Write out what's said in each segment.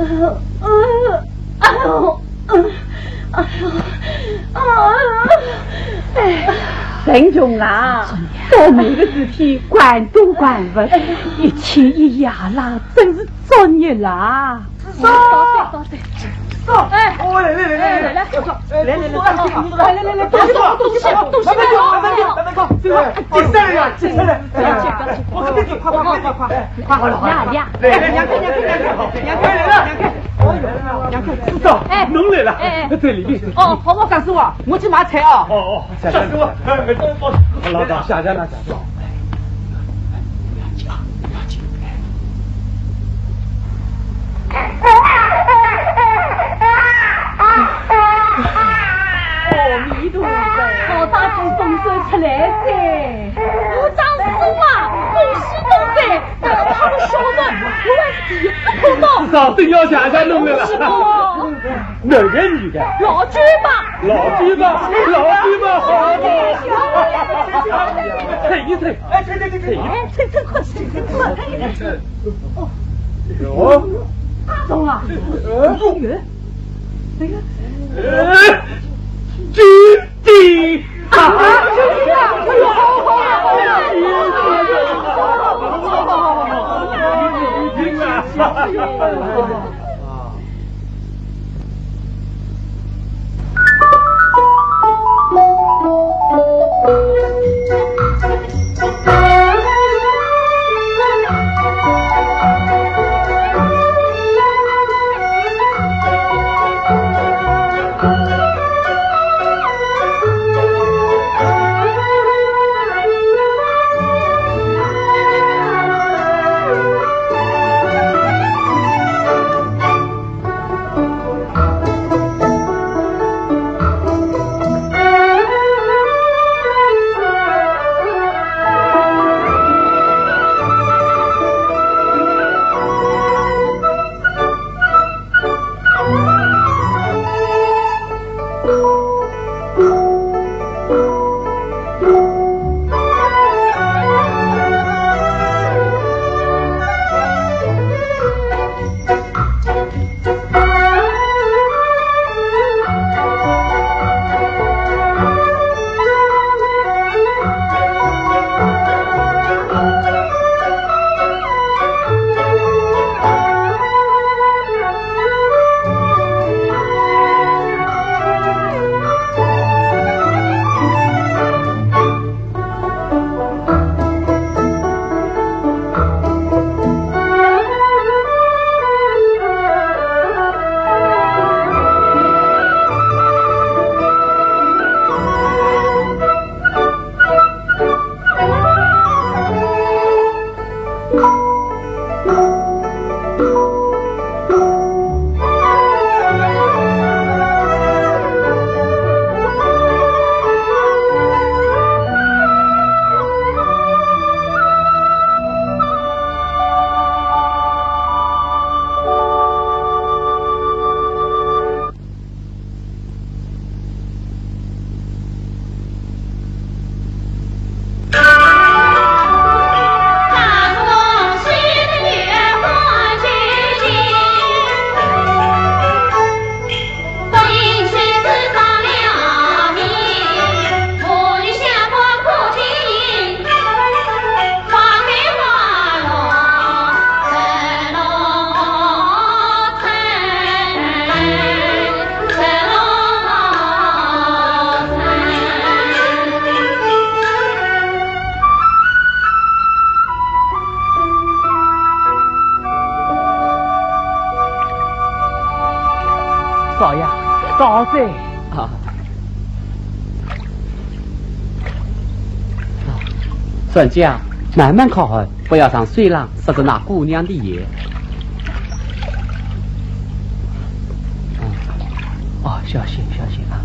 陈总啊，倒霉的事体管都管不，一天一夜啦，真是作孽啦！ 走，哎，我来，来，东西，慢慢靠，进山了，我跟你快，好了， 娘， 娘看，知道，哎，侬来了，在里面。 哦，好不，干师傅，我去买菜啊。 哦，下师傅，老大下家了，下家。 阿弥陀佛，好大从东山出来噻！我张师傅啊，恭喜东山，那个他的小人，我还是第一次看到。 至少真要下家弄来了。哪个女的？ 老猪吧， 好的。吹一吹， 吹，快！ 哟， 中啊！ 金地啊！ 少爷，早噻。 啊。孙家，慢慢靠好，不要让水浪湿着那姑娘的眼。哦，小心小心啊！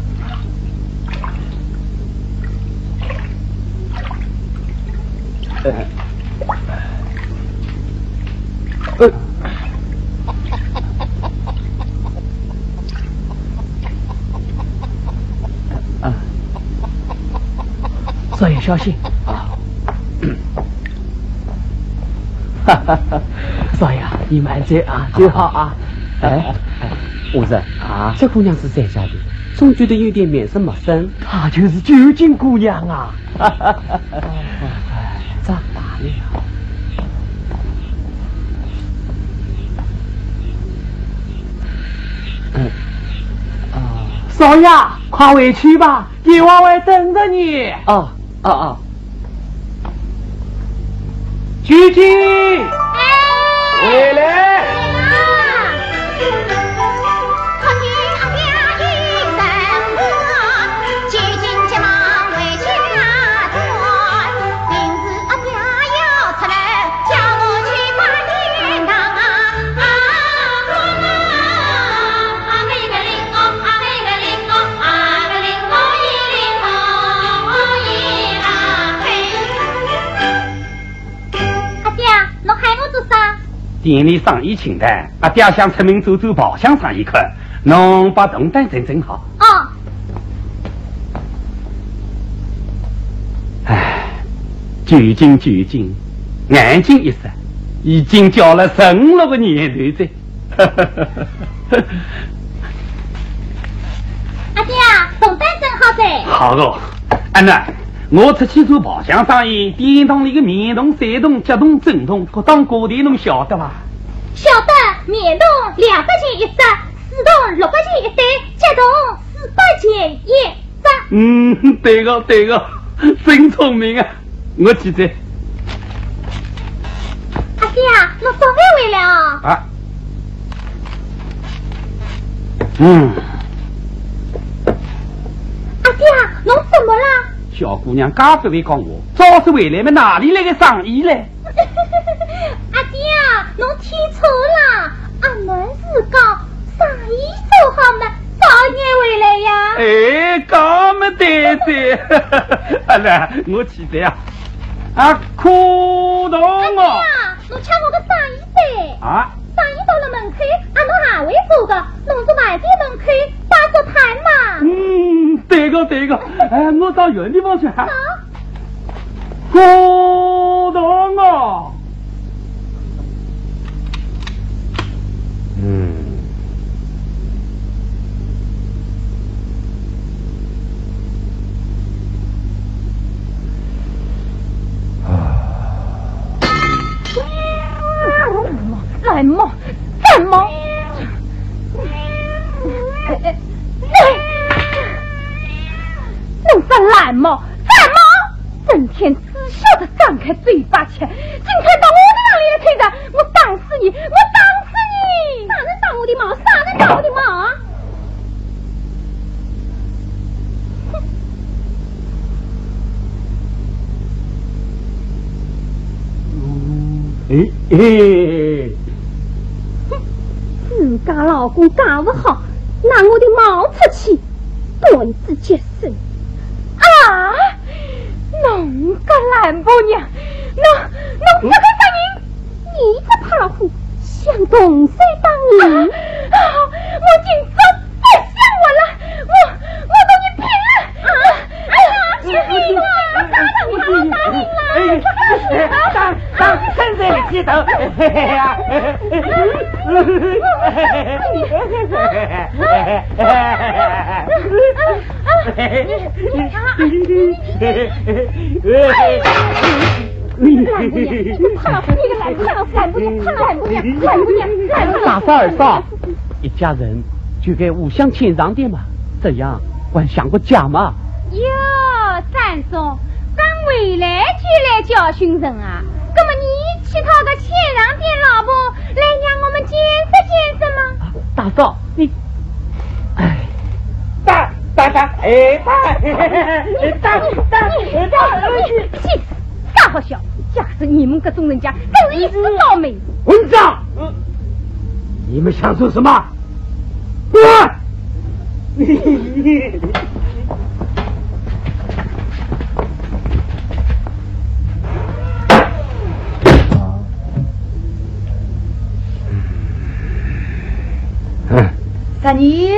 少爷小心啊！ 哈哈哈，少爷你慢走啊，走好啊！ 武人啊，这姑娘是谁家的？总觉得有点面色陌生。 她就是九斤姑娘啊！ 长大了。 少爷，快回去吧，阎王会等着你。 哦。 九斤，回来。 店里生意清淡，阿爹想出门走走跑乡上一看，侬把东单整好。 哦。 究竟，眼睛一闪，已经叫了16个年头在。 阿爹，东单整好噻。 好的，安娜。我出去做跑乡生意，电筒里的面筒、散筒、脚筒、正筒，各档各店侬晓得伐？ 晓得，面筒200钱一只，四筒600钱一对，脚筒400钱一只。 对个，真聪明啊！我记得。 阿爹，侬早饭回来啊？阿爹，侬怎么了？ 小姑娘家不会讲我，早是回来嘛，哪里来的生意嘞？ 阿爹，侬听错了，阿门是讲生意做好嘛，早点回来呀。 讲么对噻。阿拉，我记得苦动哦。 阿爹，侬抢我个生意噻。生意到了门口，阿侬还会做的，弄着外边门口摆着摊嘛。 对个。我到远地方去喊。苦动哦。 来嘛，干嘛？弄个懒猫，干嘛？整天只晓得张开嘴巴吃，今天到我的那里来推着，我打死你！啥能打我的毛？自家老公干不好，拿我的毛出去，断子绝孙啊！侬个懒婆娘，侬这个啥人？你这怕老虎想动手当人啊！我今早别想我了，我跟你拼了！哎呀，救命啊！打你了！ 现在记得， 大嫂二嫂，一家人就该互相谦让点嘛，这样还想过家嘛？ 哟，三嫂，刚回来就来教训人啊！那么你去讨个谦让点老婆来让我们见识吗？ 大嫂，你， 大， 干好笑！假使你们这种人家真是一时倒霉。 混账！你们想说什么？ 三姨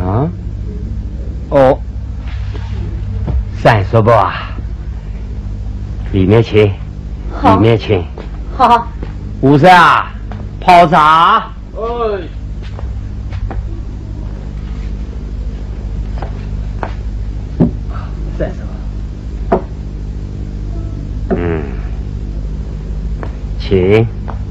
三叔伯啊，里面请，里面请。 好， 武生啊，泡茶。 在什么？ 请。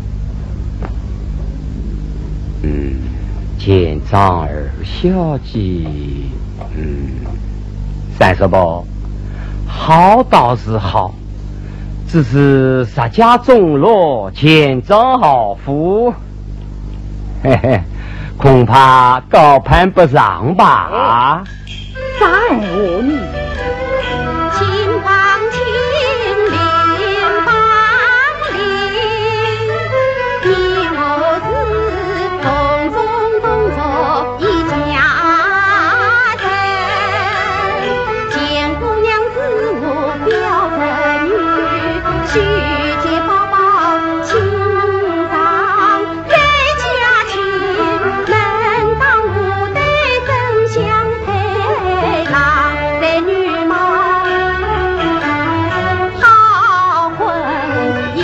见张二小姐。38，好倒是好，只是石家中落，前张好夫，嘿嘿，恐怕高攀不上吧。 啥闲话呢？ 秦王亲临芳陵，你我是共同工作一家人。见姑娘是我表侄女，许结宝宝亲上在家亲，门当户对真相配郎在女貌，好婚姻。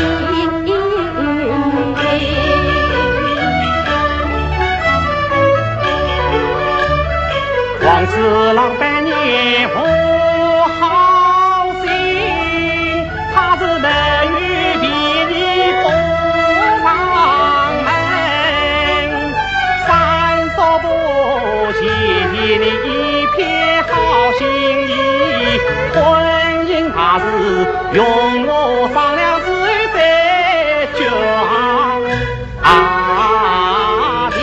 王四郎百年不好心，他是等于比你不上门，三嫂不谢你一片好心意，婚姻他是用我商量之后再决定。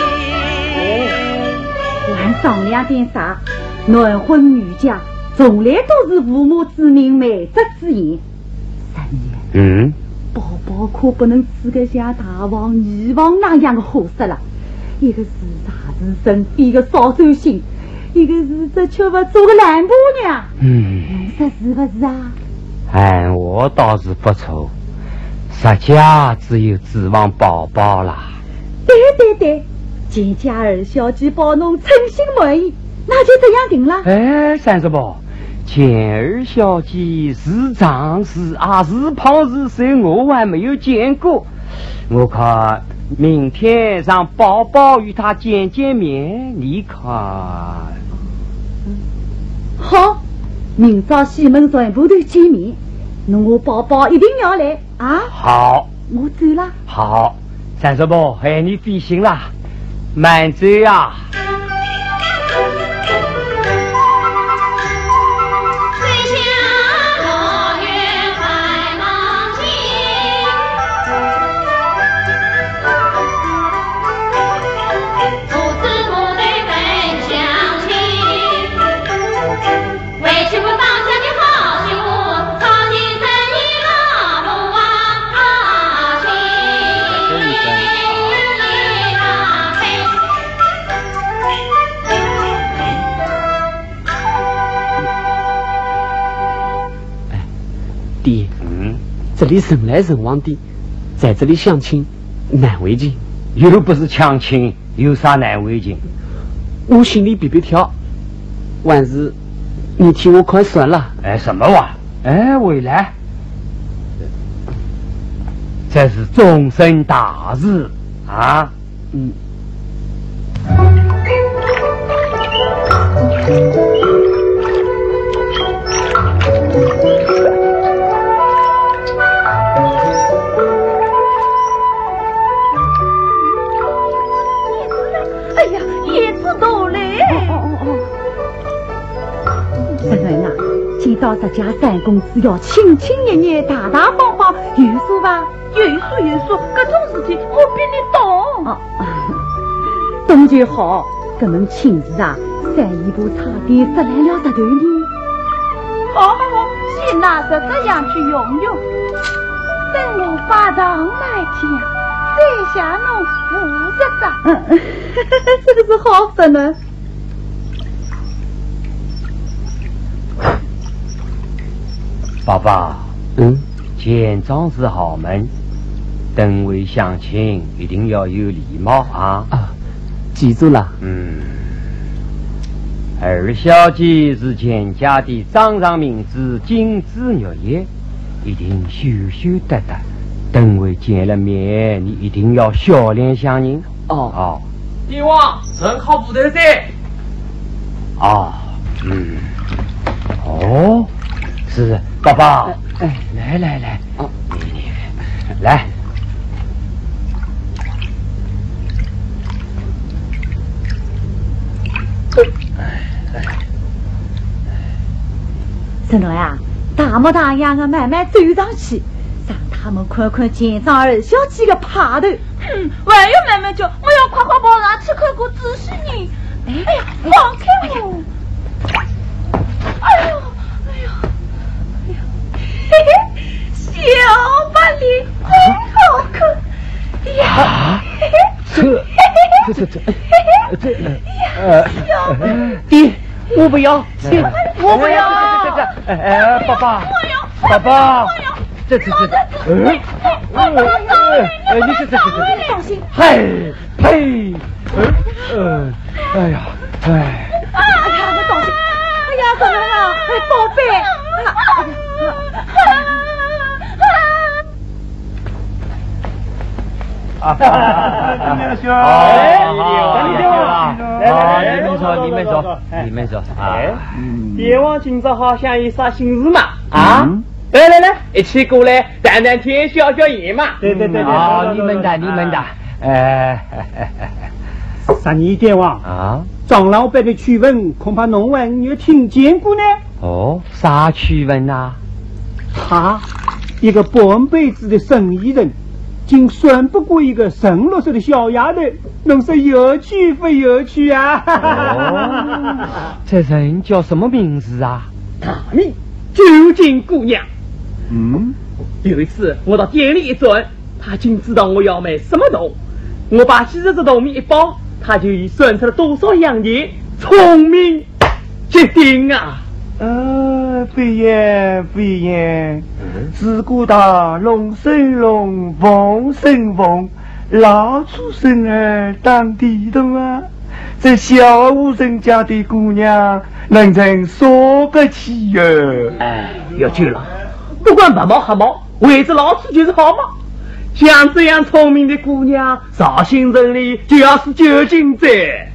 还商量点啥？男婚女嫁从来都是父母之命，媒妁之言。三爷，宝宝可不能吃个像大王、二王那样的货色了。一个是大自身，一个少手心，一个是这却不做个烂婆娘。你说是不是啊？ 按我倒是不错，石家只有指望宝宝啦。 对，见家二小姐保侬称心满意，那就这样定了。 38，见二小姐是长是矮是胖是瘦，我还没有见过。我看明天让宝宝与他见面，你看？ 好，明早西门船铺头见面，我宝宝一定要来啊！ 好， 我走了。 好，38，你费心啦，慢走啊。 爹，这里人来人往的，在这里相亲难为情。 又不是强亲，有啥难为情？ 我心里比跳，万事你替我快算了。 什么话？未来，这是终身大事啊！ 到石家三公子要亲亲热热、大大方方，有数吧？有数，这种事情我比你懂。懂就好。这门亲事啊，三姨婆差点失来了石头呢。好，先拿着这样去用用，等我把糖来讲，再下弄50张。这个是好事呢。 爸爸，见长是好门，等位相亲一定要有礼貌啊！ 记住了。 二小姐是钱家的掌上明珠，金枝玉叶，一定羞羞答答。等位见了面，你一定要笑脸相迎。 帝王，人好不得噻。 哦，是宝宝，来来来，你来。 孙诺呀，大模大样的慢慢走上去，让他们看看见长儿小鸡的爬头。 还要慢慢叫，我要快快跑上去看个仔细呢。哎呀，放开我！哎呦，哎呦，哎呦，嘿嘿，小白脸真好看呀！ 爹，我不要，我不要，爸爸，爸爸，这，你放心， 嘿，呸，哎呀，哎。 哎呀，你放心，哎呀，怎么了？宝贝， 你们说， 阎王今朝好像有啥心事嘛？啊？来，一起过来谈谈天，消消炎嘛。对， 你们的， 十年阎王啊， 张老板的趣闻，恐怕侬还有听见过呢。 哦，啥趣闻啊？ 他一个半辈子的生意人，竟算不过一个16岁的小丫头，侬说有趣不有趣啊？ 这人叫什么名字啊？ 大名九金姑娘。有一次我到店里一转，他竟知道我要买什么豆，我把昔日的豆米一包，他就已算出了多少样钱，聪明绝顶啊！ 不一样，自古大龙生龙，凤生凤，老鼠生儿当地洞啊！这小户人家的姑娘，能成说个起哟！ 哎，有趣了，不管白毛黑毛，围着老鼠就是好嘛。像这样聪明的姑娘，绍兴城里就要是九金在。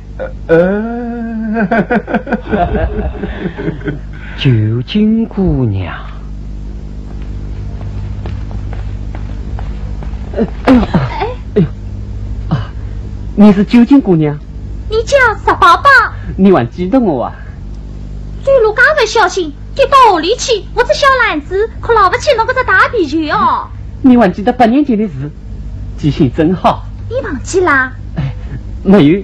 九金姑娘，哎呦啊！你是九金姑娘？ 你叫啥宝宝？ 你还记得我啊？ 走路刚不小心跌到河里去，我这小篮子可捞不起那个只大皮球哦。 你还记得8年前的事，记性真好。 你忘记啦？ 哎，没有。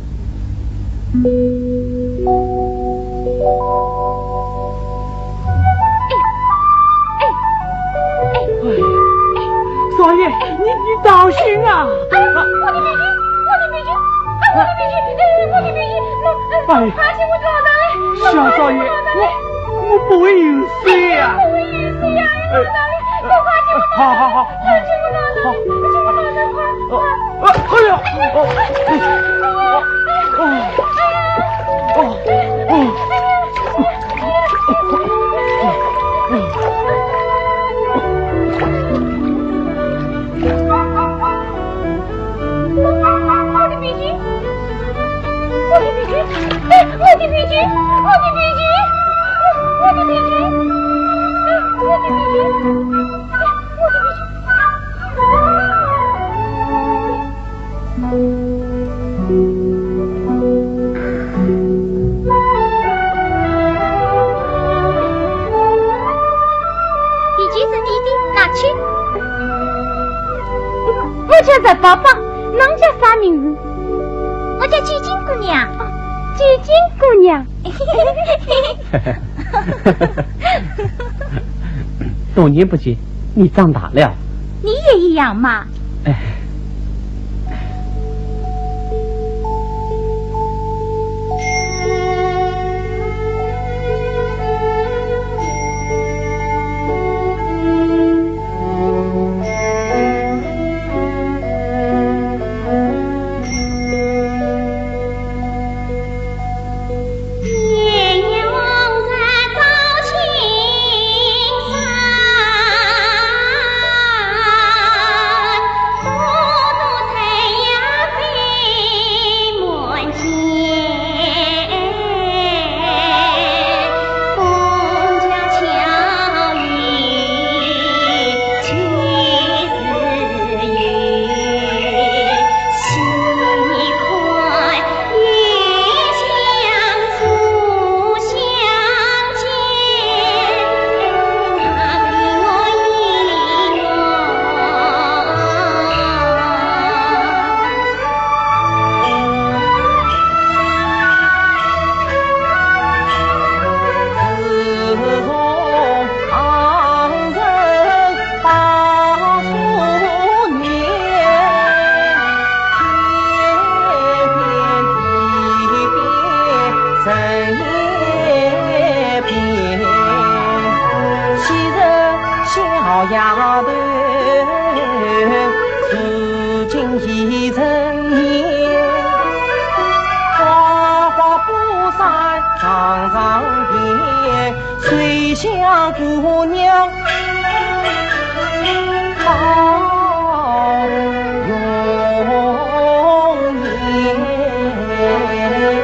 少爷，你当心啊！ 我的鼻涕，我的鼻涕，快进我脑袋来！ 小少爷，我不会有事呀！ 不会有事呀！快进我脑袋！ 好， 快进我脑袋！进我脑袋！我叫在宝宝，侬叫啥名字？我叫九金姑娘。九金姑娘。 多年不见，你长大了。 你也一样嘛。 哦。 上边，水乡姑娘好容颜。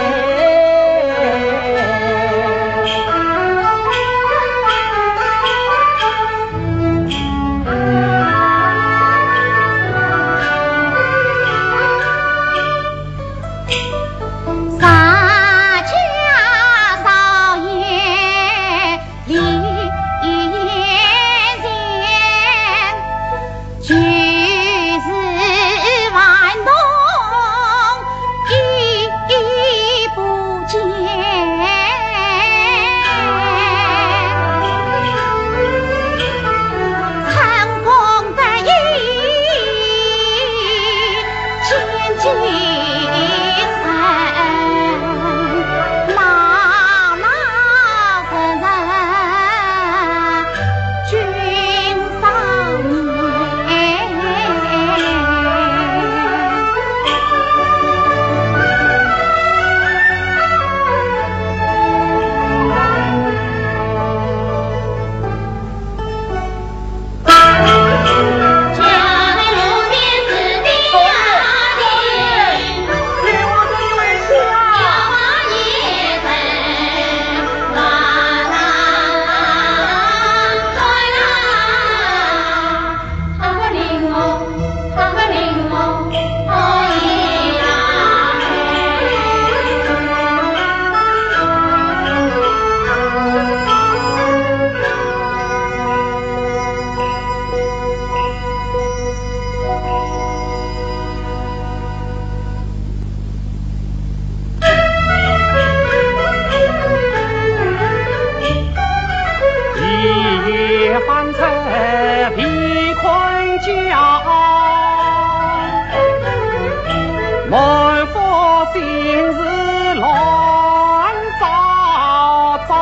满腹心事乱糟糟，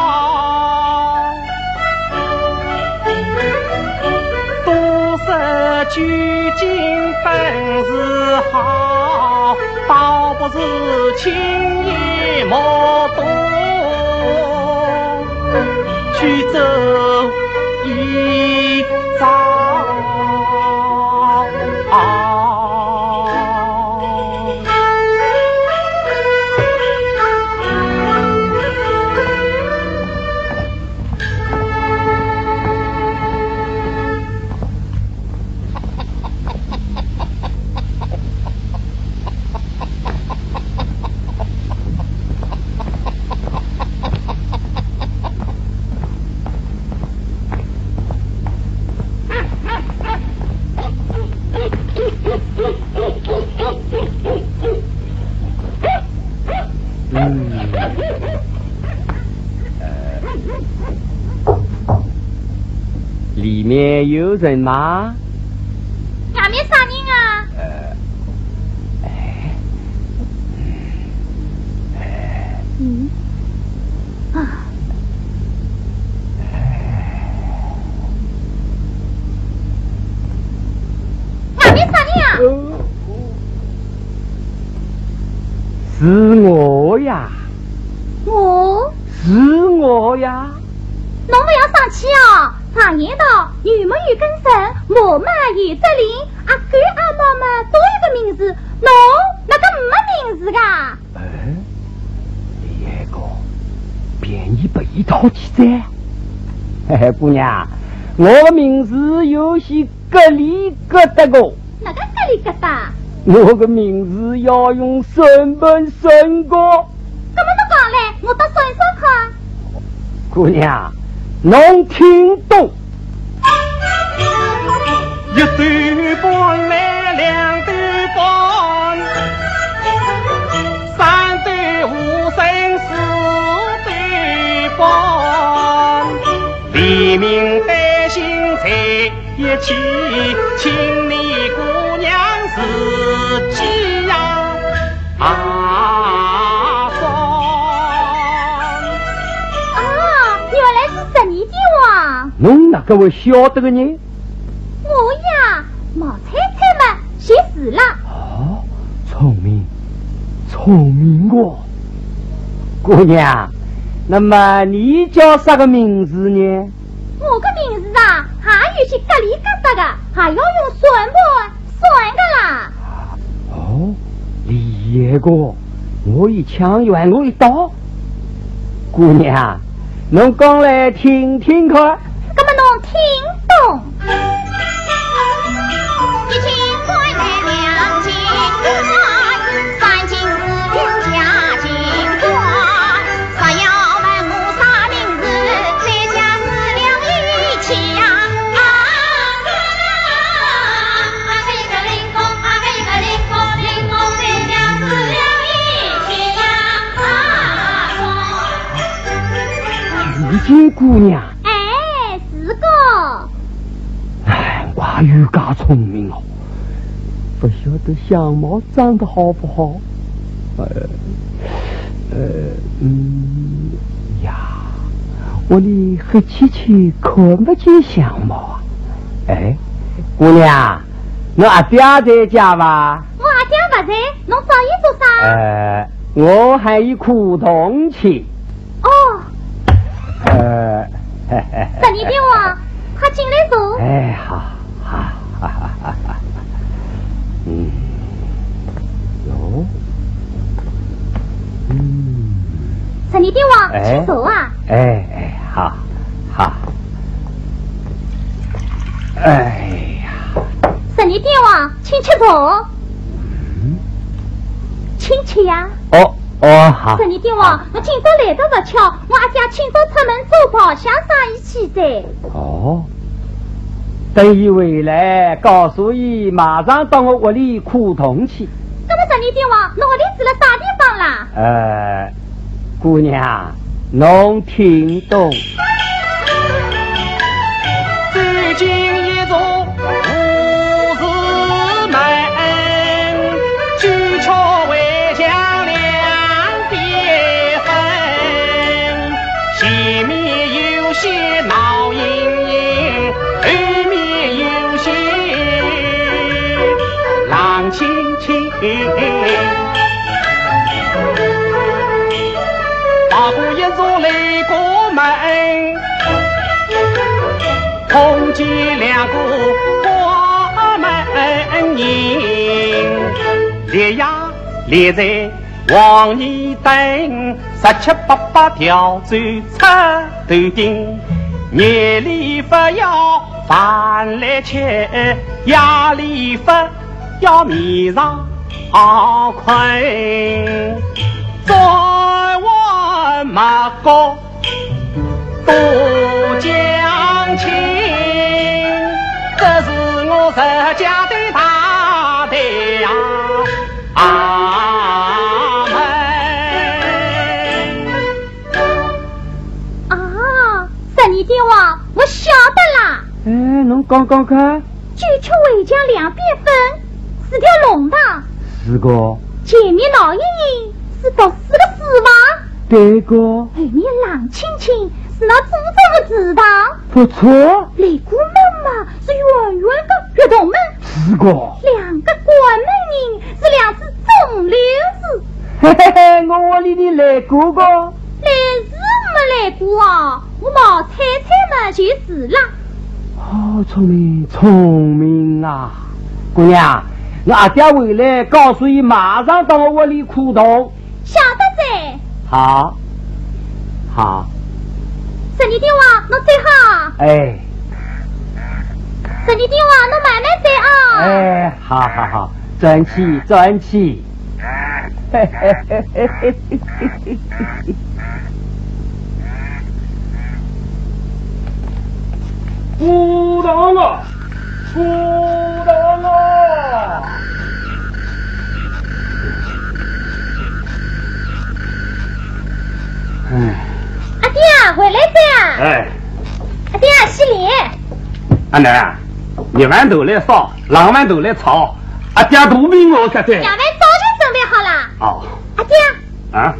多识取经本事好，倒不是轻易莫动，去走一遭。 里面有人吗？ 外面啥人啊？外面啥人啊？ 是我呀！ 我？ 是我呀！ 侬不要生气哦。常言道，女们有根神，我们有则灵，阿哥阿妈们都有个名字，侬那个没名字噶？ 这个便宜不一套起噻。嘿嘿，姑娘，我的名字有些格里格达个。 哪个格里格达？ 我的名字要用顺本顺过。 怎么能讲嘞？我到算算看。 姑娘。侬听懂？ 一对半来两对半，三对五生四对半，黎明担心在一起，请你姑娘自己呀侬哪个会晓得个呢？ 我呀，毛菜菜嘛，写字了。 哦，聪明，聪明哦！姑娘， 那么你叫啥个名字呢？ 我个名字啊，还有些格里格达的，还要用算盘算个啦。 哦，李个，我一枪原我一刀。姑娘，侬讲来听听看。 那么侬听懂？一千块来两千块，三金四六加金块，啥要问我啥名字？再加4两一起呀！个一个零工，个一个零工，零工再加4两一起呀！ 玉金姑娘。 哎，是个。 哎，我有噶聪明哦，不晓得相貌长得好不好？呀，我的黑漆漆看不见相貌啊！哎，姑娘，侬阿爹在家吧？ 我阿爹不在，侬找伊做啥？ 我还有苦同去。 哦。十年电话，快进来坐。 哎，好。哟， 十年电话，请坐啊。 好。哎呀， 十年电话，请吃茶。请吃呀。 哦，好。 十年电话，我今朝来得不巧，我阿爹今朝出门走跑相生意去噻。 哦。等伊回来，告诉伊马上到我屋里苦同去。 那么十年电话，侬屋里住了啥地方啦？ 姑娘，侬听懂？ 走进一座五字门，巨桥围墙两边分，前面有些闹盈盈，后面有些浪清清。跨过一座雷国门，碰见两个花门人，列呀列在黄泥灯，17、18条走出头顶，夜里不要饭来吃，夜里不要面上困。再问马高多讲情，这是我石家的大队呀！阿门啊！十年电话，我晓得啦。 侬讲看。 巨桥围墙两边分，是条龙堂。 是个。 前面闹盈盈，是读4个书房。 对个。 后面冷清清，是那祖宗的祠堂。 不错。 擂鼓门嘛，是圆圆的月洞门。 是个。 两个关门人，是2只钟流子。 我屋里的擂鼓个。 来是没来过啊，我毛猜猜嘛就是啦。 聪明啊！姑娘，我阿爹回来，告诉伊马上到我屋里苦同。 晓得噻。 好。 十年电话，侬最好。十年电话，侬慢慢在啊。 好，转起。苦同啊！ 阿爹，回来噻！阿爹，洗脸。 阿奶，一碗头来烧，2碗头来炒。阿爹肚皮我可在。 2碗早就准备好了。 哦。 阿爹。 啊。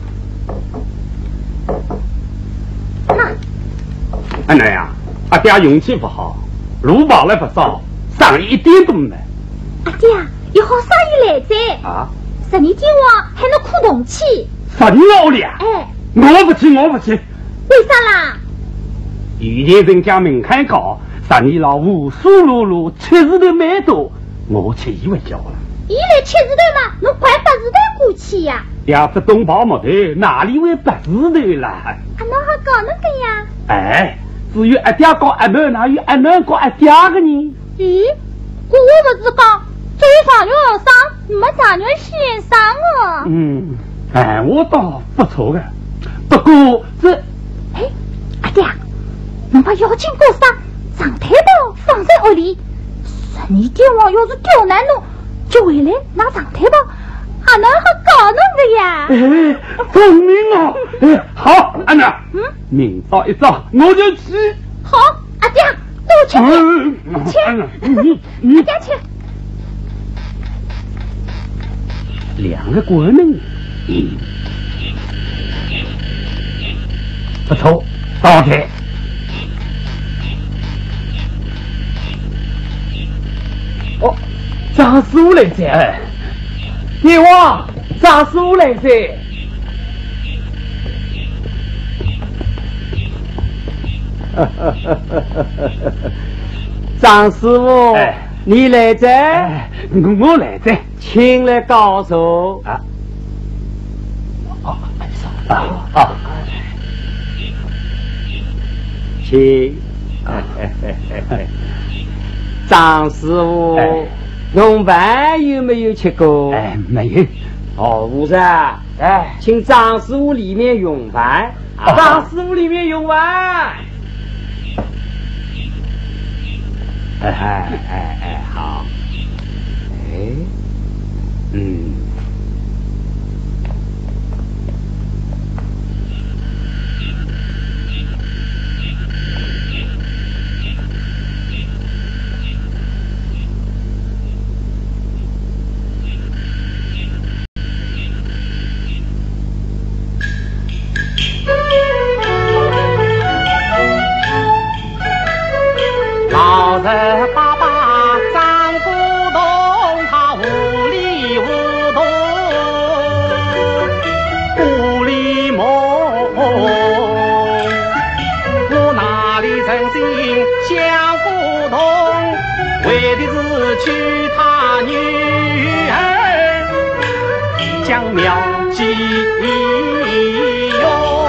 那。 阿奶呀，阿爹运气不好，路跑了不少，生意一点都没。 阿爹，有好生意来噻。 啊。 十年电话还能苦同气。 10年了。 我不去，我不去。 为啥啦？ 以前人家门槛高，上你老五数碌碌，吃石头蛮多，我去以为叫了。 伊来吃石头嘛，侬怪八石头过去呀？ 要是东跑木头，哪里会八石头啦？ 啊，侬好搞那个呀？ 哎，只有一点高一男，哪有一男高一点个呢？ 咦，我不是讲作为上学学生，没上学先生哦。 哎，我倒不错的，不过这， 哎，阿爹，侬把妖精过上长腿包放在屋里，十年天王要是刁难侬，就回来拿长腿包，还能好搞侬的呀？ 哎，聪明哦！哎，好，安娜，明早一早我就去。 好，阿爹，多吃点，吃，阿爹吃。 两个国门，不错，倒贴。 哦，张师傅来噻！爹王，张师傅来噻！ 张师傅，你来噻？ 我来噻， 请来高手啊！请。张师傅，侬饭有没有吃过？ 没有。 哦，吴生，请张师傅里面用饭。 张师傅里面用饭。 好。 老人爸爸张不动，他无理无动，无理梦，我哪里真心想不通，为的是娶他女儿将苗继用。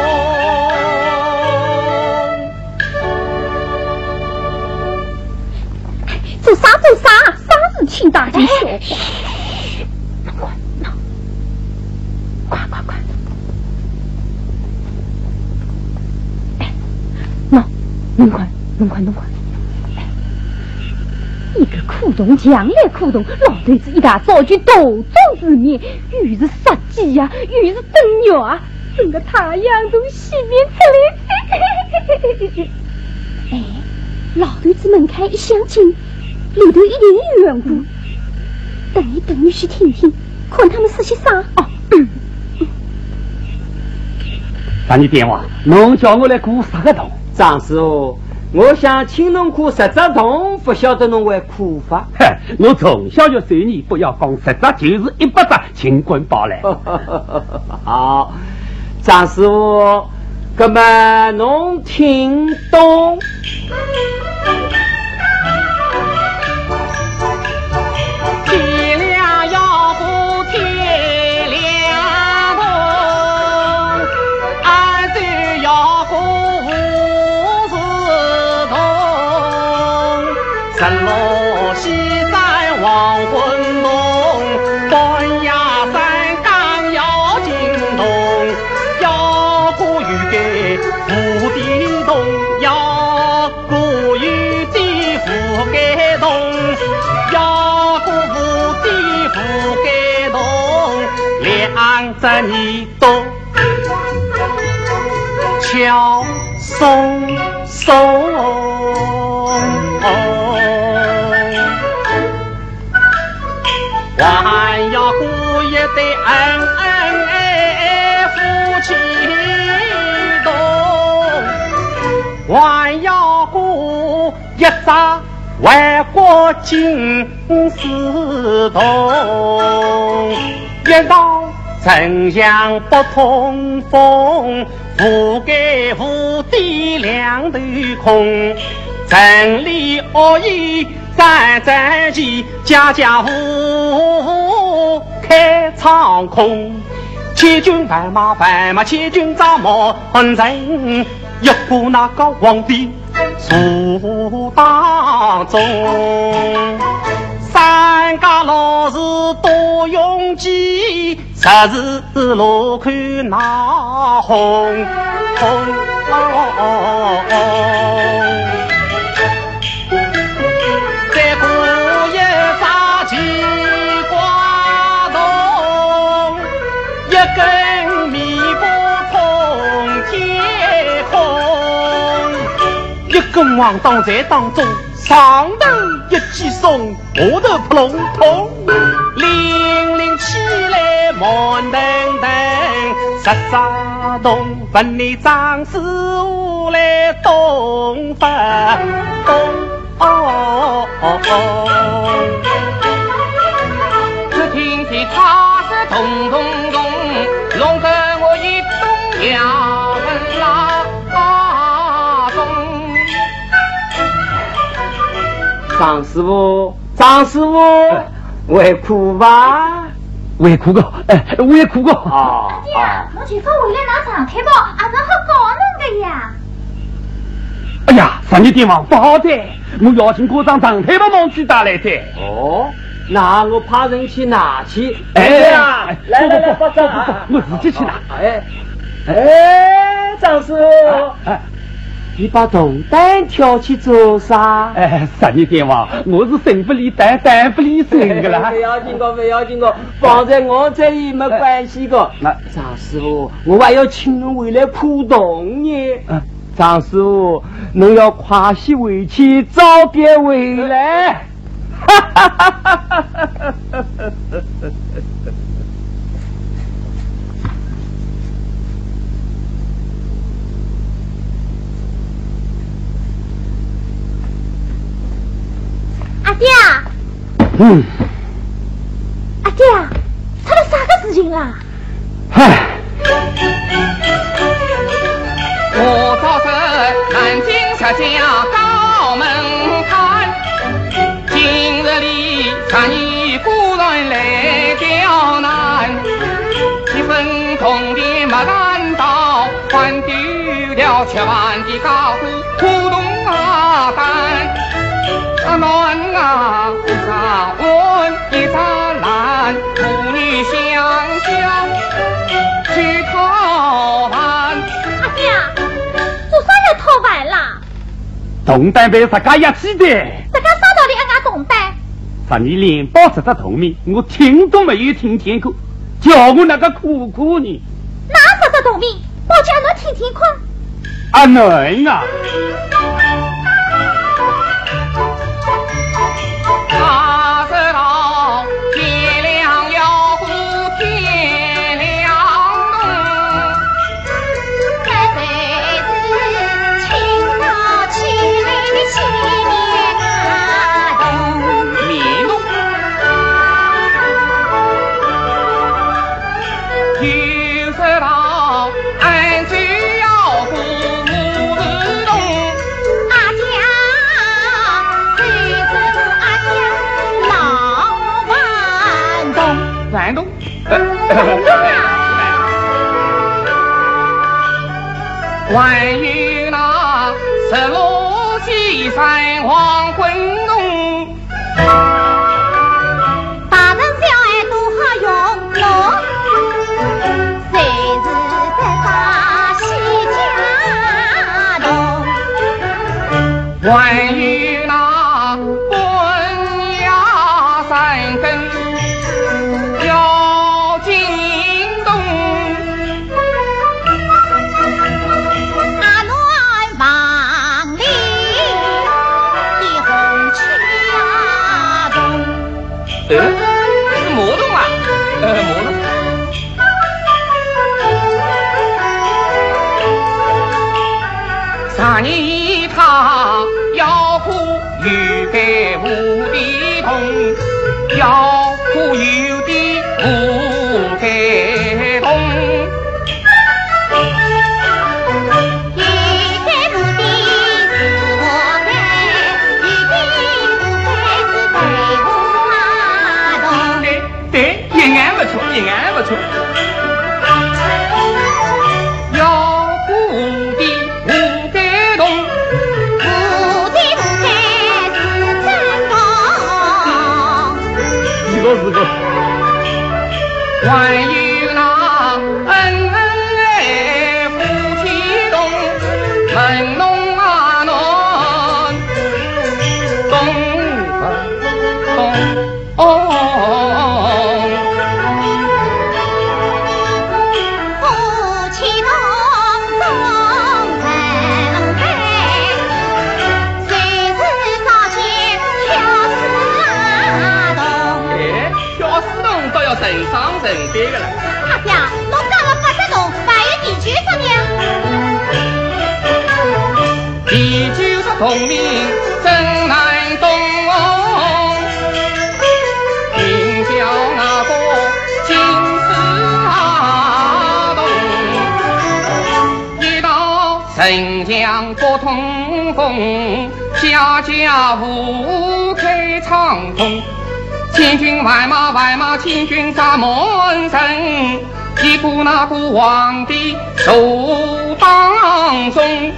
做啥？啥事情大惊小怪？快！弄快！一个苦洞将来苦洞，老头子一大早就斗中之面，于是杀鸡呀，于是蒸肉啊，整个太阳都熄灭出来。哎，老头子门开一相亲，里头一定有缘故。等一等，你去听听，看他们说些啥哦。 那你电话，侬叫我来过啥个洞？ 张师傅，我想请侬过10只洞，不晓得侬会苦法。 我从小就随你，不要讲10只就是100只，尽管报来。 好，张师傅，那么侬听懂？ 日落西山黄昏洞，断崖山岗要惊动，要过于给福地洞，要过于地福给洞，要过福地福给洞，两只耳朵敲松松。还要过一对恩爱夫妻洞，还要过一只万国金丝洞，一道城墙不通风，覆盖府邸两头空。城里恶意战战旗，家家户户开仓空。千军万马万马千军扎满城，一过那个皇帝坐当中。三家老是多拥挤，实是路看那红红。再过一扎旗挂动，一根米布通天空，一根黄当在当中。上头一记松，下头扑隆咚，铃铃起来忙腾腾，杀杀动，问你张师傅来东发东只听见他是咚咚咚，弄得我一动呀问啦咚。 张师傅，张师傅，会哭吧？ 会哭个，会哭个啊！爹，我前方回来拿长腿包，阿长好搞侬个呀！ 哎呀，啥日地方不好的，我邀请过张长腿包忙去打来的。 哦，那我派人去拿去。 哎呀，来， 不，我自己去拿。 张师傅。你把铜蛋挑起做啥？ 啥日地方？我是神不离蛋，蛋不离神的啦。 不要紧个，放在我这里没关系个。那张师傅，我还要请侬回来普洞呢。张师傅，侬要快些回去，早点回来。 阿爹，阿爹，出了啥个事情啦？ 我早是南京石家高门槛，今日里常以孤人来刁难，一分铜币没拿到，还丢了7万的高土动啊单。暖啊，一场温，一场蓝，父女相相去讨饭。 阿爹，做啥要讨饭啦？ 铜蛋被自家压起的。 自家啥道理要拿铜蛋？ 啥你连包这只铜面，我听都没有听见过，叫我那个苦呢？ 哪啥只铜面？报叫侬听听看。 阿囡啊！ 他知道天亮要过天亮东， 这才是青岛起来的新面洞。 面洞就知道俺就要过木头洞。 阿爹， 山东，还有那十罗西山黄昏浓， 大人小孩都好用喽，谁是这大西家洞？ 还有那滚牙山根。是魔洞啊，魔洞。上年他要夫妻同，门弄啊弄，人上人对个了。 阿爹，侬讲了80栋，还有地区什么？ 地区是同名真难懂，名叫那个金丝洞，一到城墙不通风，家家户开畅通。千军万马，万马千军杀门神，一股那股皇帝手当中，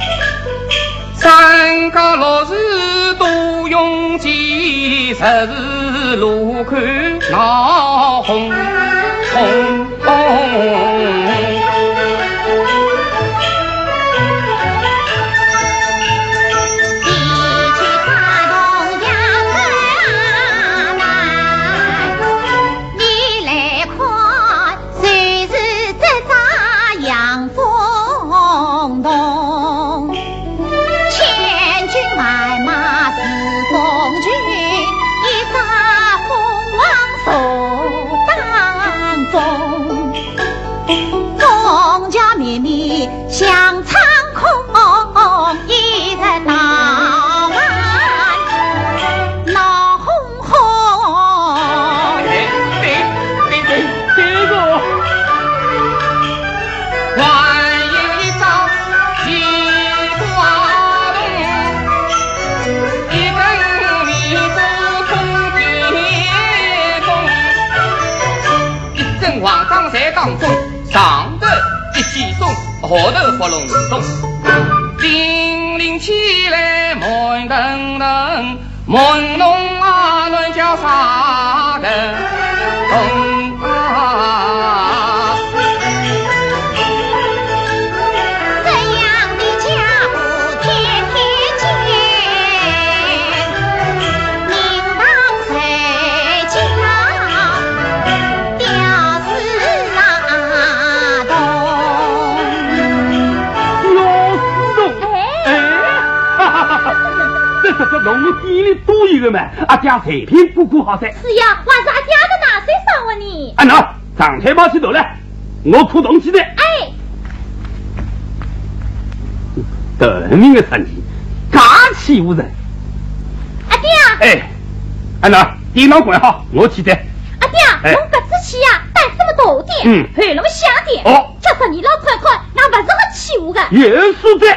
三个六日都用计，10日路口闹哄哄哄。 像苍空一日大晚闹哄哄。 这个还有一张西瓜洞，一根米布通天宫，一阵黄冈在当中，上头一起送。后头活龙洞，叮铃起来门噔噔，门弄啊乱叫啥个咚啊！ 这样的家务天天见，明当谁家吊死啊洞。 这个农务地里多一个嘛，阿爹随便顾顾好噻。 是呀，还是阿爹的哪岁上了你？ 啊喏，上菜包起头来，我哭东西的。 哎， 得命的成绩，假欺无人。 阿爹。 哎，啊喏，电脑关好，我去的。 阿爹，侬搿次去呀，带这么大点，还那么响点。 哦， 叫说你老快快，俺不是个欺负的。 有数的。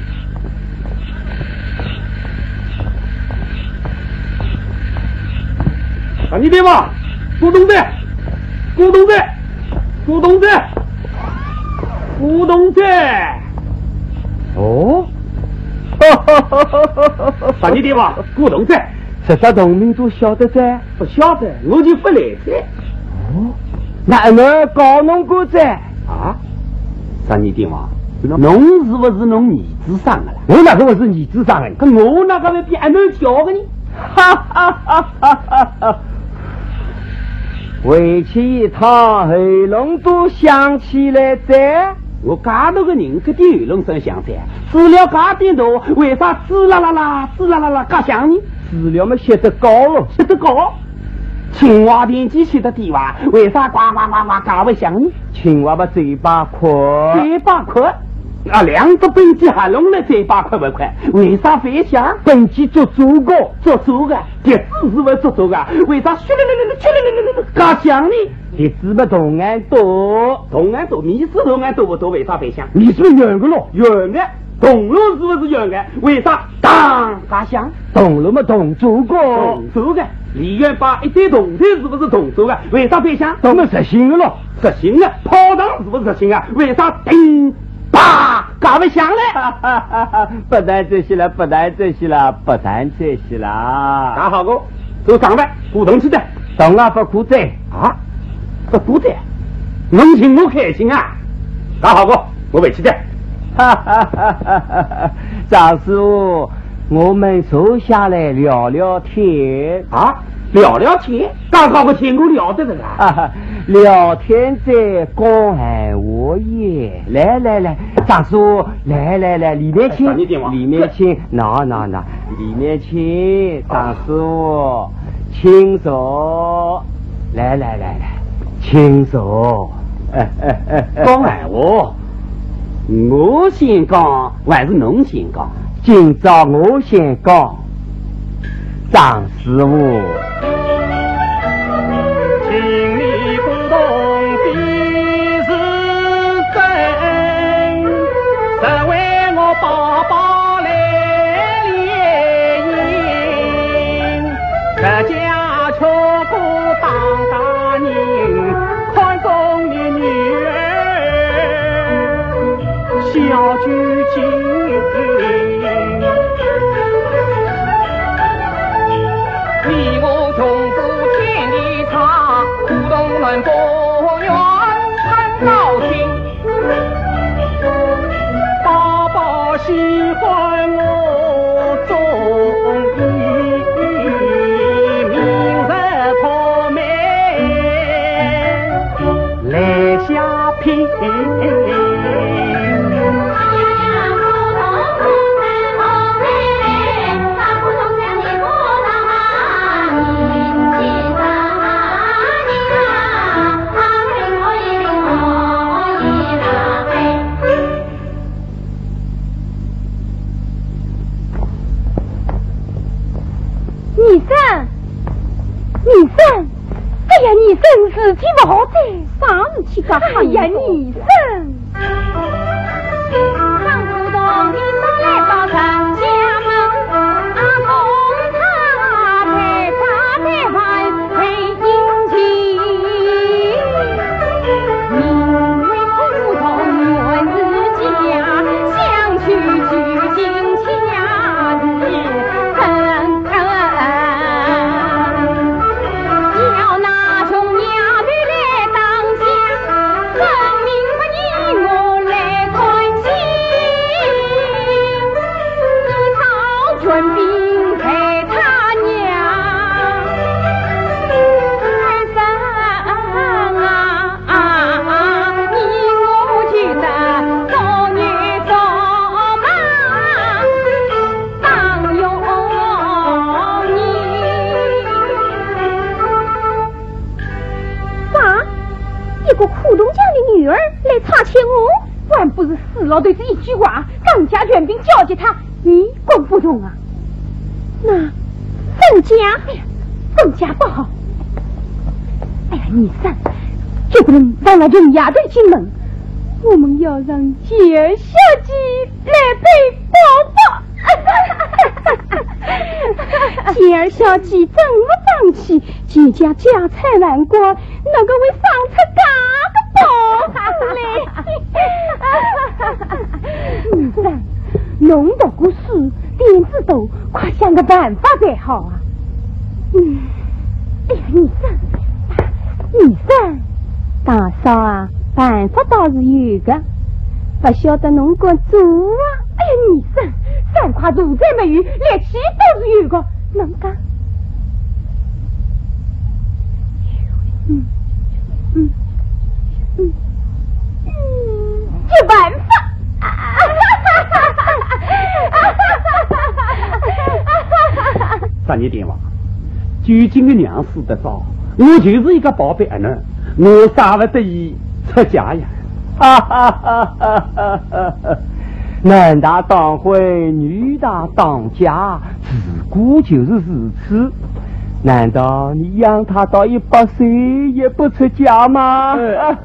啊，你别忘，古董子，古董子，古董子，古董子。哦，啊，你别忘，古董子， 这啥农民都晓得噻？ 不晓得，我就不来噻。 哦，那我告侬过噻？ 啊？啥你爹王？侬是不是侬儿子生的啦？ 我哪个不是儿子生的？ 可我哪个会比俺们小的呢？ 哈哈哈哈哈！回去一趟，喉咙都响起来噻。 我家头个人搿点喉咙声响噻，治疗家点大，为啥滋啦啦啦、滋啦啦啦介响呢？ 治疗嘛写得高了， 写得高。青蛙电机写得低哇，为啥呱呱呱呱介会响呢？ 青蛙嘛嘴巴快， 嘴巴快。啊，两只本机合拢了，嘴巴快不快？为啥会响？ 本机做足个， 做足个，碟子是不做足个？为啥嘘哩哩哩哩、哩哩哩哩介响呢？ 碟子嘛同安多， 同安多，米是同安多不多？为啥会响？ 米是圆个咯， 圆的。铜锣是不是圆的？为啥当介响？ 铜锣嘛同足个， 同足个。梨园把一对铜腿是不是同足个？为啥会响？ 那么实心的咯， 实心的。炮仗是不是实心啊？为啥叮？叭，嘎不响嘞！ 不谈这些了，不谈这些了，不谈这些了。 干好个，都上来，鼓动起来。 动啊不鼓在啊，不鼓在。 侬请我开心啊！打好过，我回去的。 哈哈哈哈哈！张师傅，我们坐下来聊聊天啊，聊聊天，刚刚我听过聊的了啊。聊天在公海我也来来来，张师傅，来来来，里面请，里面请，拿，里面请，张师傅，请坐，来，请坐。 讲闲话，我先讲还是侬先讲？ 今朝我先讲，张师傅。 情理不同必是真，只为我爸爸来联姻，这家却不当大人，看中的女儿小居静。你我从不天地差，苦动乱不愿很高兴。爸爸喜欢我中医，明日破媒来下聘。 你生，哎呀，你生事体不好在，啥事体干？哎呀，你生， 常不动，你上来报上家门，公他陪茶陪饭陪迎亲，名为普通原是家，相去举尽掐地。 来差遣我，还不是死老对这一句话，张家全兵交接他，你管不动啊？那宋家，哎呀，宋家不好。哎呀，你上就不能让那人牙队进门，我们要让杰儿小姐来陪宝宝。杰儿小姐真不争气，杰家家财万贯，那个会上出嘎个宝来。你上侬读过书，点子多，快想个办法才好啊。哎呀，你上大嫂啊，办法倒是有个，不晓得侬管做啊。哎呀，你上3块土财没有，力气倒是有个，能干。有办法。 三爷电话，究竟的娘死得早，我就是一个宝贝儿女，我啥不得已出家呀？ 男大当婚，女大当嫁，自古就是如此。难道你养他到100岁也不出家吗？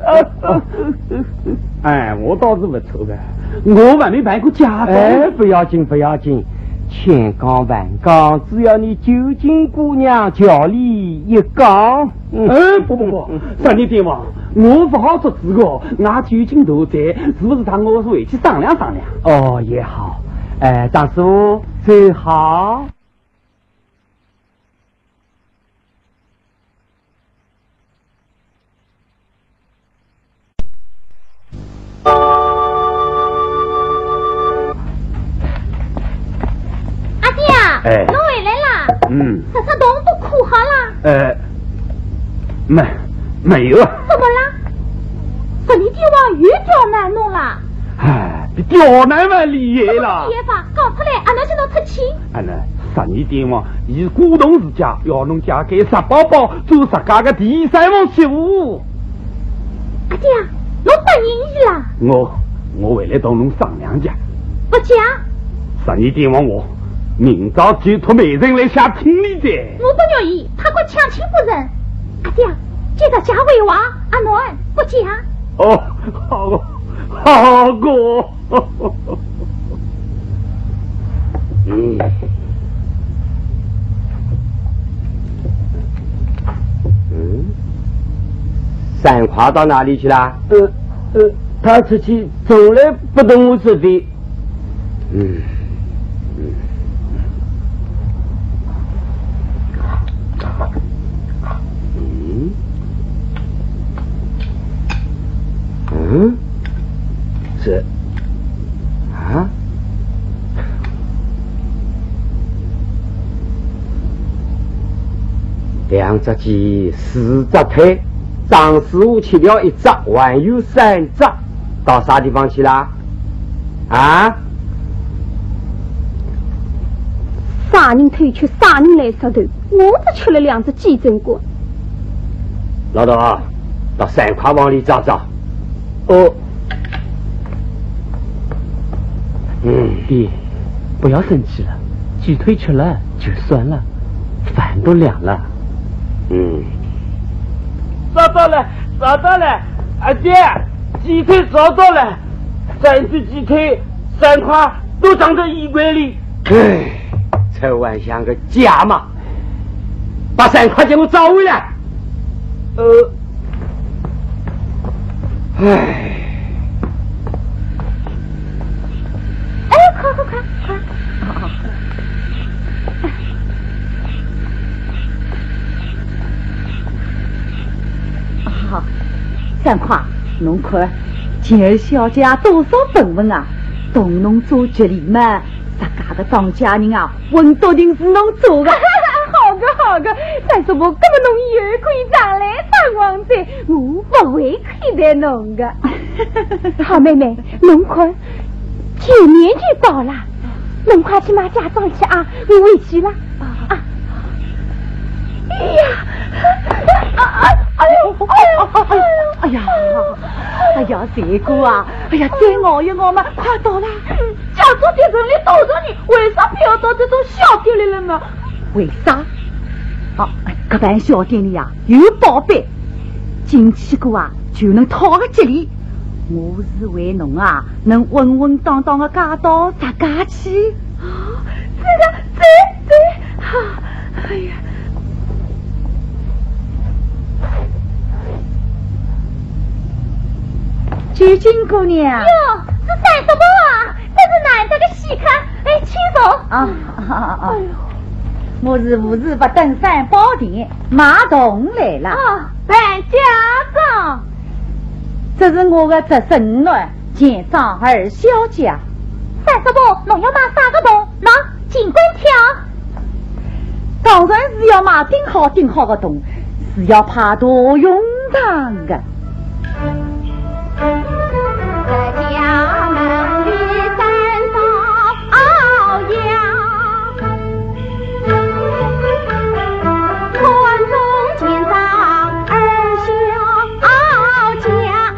哎，我倒是不错的，我还没办过家长。 哎，不要紧，不要紧，千讲万讲，只要你九斤姑娘教里一讲。 不，三年天王，我不好做主个，俺九斤大财，是不是让我回去商量商量？ 哦，也好。张师傅最好。 啥动都哭好啦？ 没有啊。 怎么啦？说你爹王又刁难侬啦？ 哎，刁难嘛厉害啦！ 厉害法，搞出来，俺那就能出气。 俺那十年爹王，以鼓动自家，要侬家给十宝宝做自家的第三房媳妇。 阿爹，侬答应伊啦？ 我回来同侬商量家。 不嫁？ 十年爹王我明朝就托媒人来下聘礼的。 我不愿意，他会强亲不认。阿爹，接着嫁为王，阿侬不嫁？ 哦，好过。 三花到哪里去了？他出去从来不动我这边。是啊，两只鸡，四只腿，张师傅去了一只，还有三只，到啥地方去了？啊？ 啥人推去啥人来杀头，我只吃了2只鸡胗骨。 老大，到三块往里找找。 爹，不要生气了，鸡腿吃了就算了，饭都凉了。 找到了，阿爹，鸡腿找到了，3只鸡腿，3块都藏在衣柜里。 这玩像个家嘛，把3块给我找回来。 快！ 好，3块，侬看，今儿小姐多少本分啊？动侬做决定嘛，自家的当家人啊，稳到定是侬做的。 好个，但是我根本侬又可以上来当王子，我不会亏待侬的。好妹妹，侬看9年就到了，侬快去买嫁妆去啊，我回去了。 哎呀，这个啊，再熬一熬嘛，快到了。 家族店城里多少人，为啥飘到这种小店里了呢？ 为啥？这般小店里啊有宝贝，进去过啊就能讨个吉利。我是为侬啊能稳稳当当的嫁到咱家去。 对，好，哎呀。 九金姑娘， 哟，是3叔母啊，这是难得的喜客，请坐。 我是无事不登山宝殿，马童来了。 办家长， 这是我的侄孙女，见张二小姐。 3叔母，侬要买啥个洞？喏，尽管挑。 当然是要买顶好的洞，是要派多用场的。 这家门里3嫂呀，宽中见长2小家，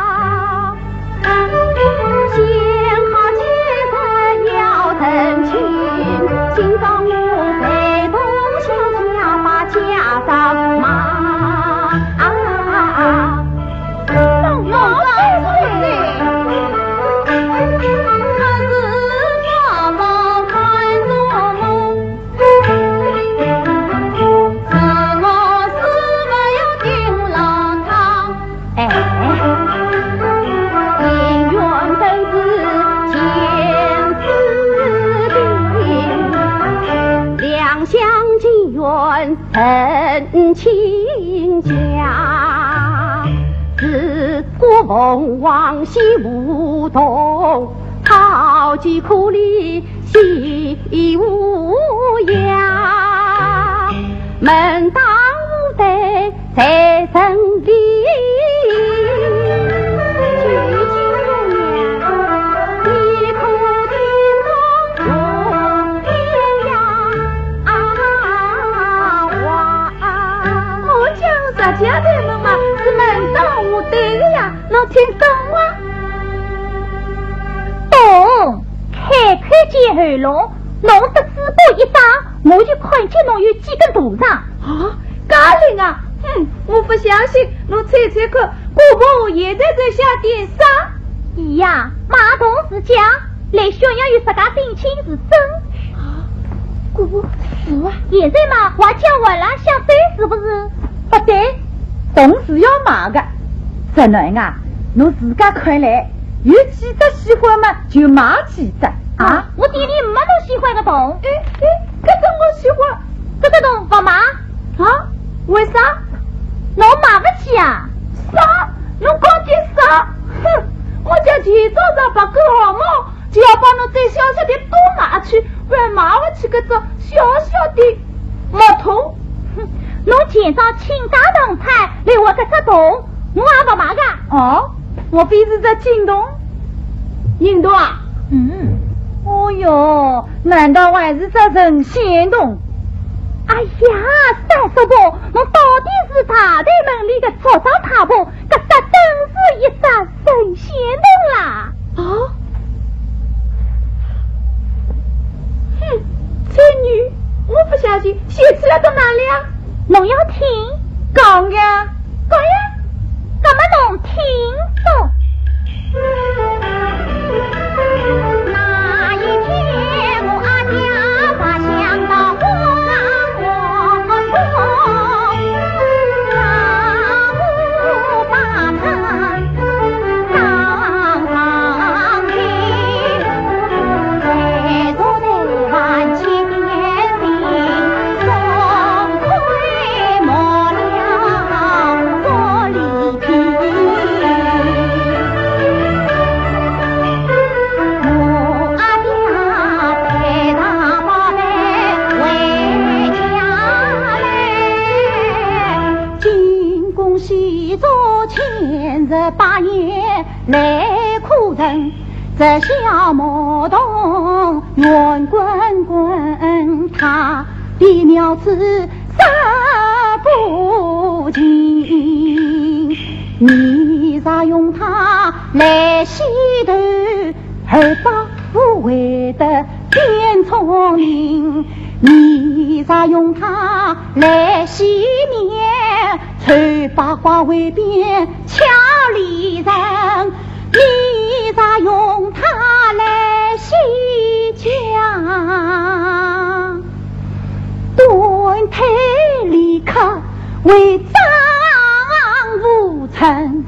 先好起身要成亲，今朝我陪同小家把家长忙。成亲家，自古凤凰西梧桐，桃季苦里西无涯。 门当户对在城里，究竟容颜你可听懂我天呀我讲实家的门嘛是门当户对的呀，侬听懂吗？懂，开开见喉咙，侬的嘴巴一张，我就看见侬有几根肚上。啊，嘉玲啊，我不相信，侬猜猜看，姑婆现在在下点啥？伊呀，马同是假，来小娘有自家定亲是真。啊，姑婆是啊，现在嘛，话讲完了，想飞是不是？不对，同是要买的。侄囡啊，侬自家看来。有几只喜欢嘛，就买几只啊！我店里没侬喜欢的洞。这个我喜欢，这个洞不买啊？为啥？侬买不起啊？啥？侬讲点啥？哼！我叫前早上把够好毛，就要帮侬再小小的多买去，不然买不起个这小小的木头。哼！侬前上倾家荡产来我这个洞，我也不买个。哦。我鼻子在惊动，印度啊，哦哟，难道还是这人仙洞？哎呀，三叔婆，侬到底是大队门里的出张太婆，这真是一只神仙洞啦！哦，才女，我不相信，写出来到哪里啊？侬要听，讲呀，讲呀。那么侬听说，那一天我阿家把想到我大堂当堂听，在座的万千年心松快莫了我里皮。8年来苦等，这小毛洞圆滚滚，他的苗子杀不尽，你咋用它来洗头，而不为的变聪明？你咋用它来洗面，丑八卦为变俏丽人？你咋用它来洗脚，蹲腿立刻为脏无尘？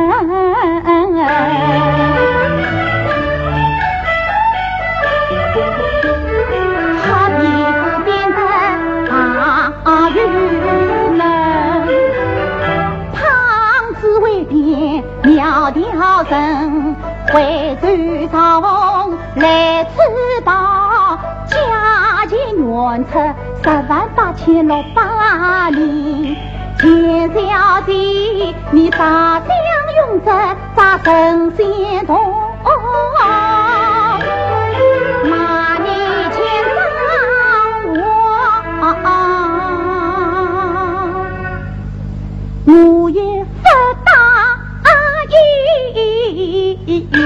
苗条人会走上来吃饱，价钱原出108680。钱小姐，你咋想用着咋神仙洞？那你牵上我也不大意。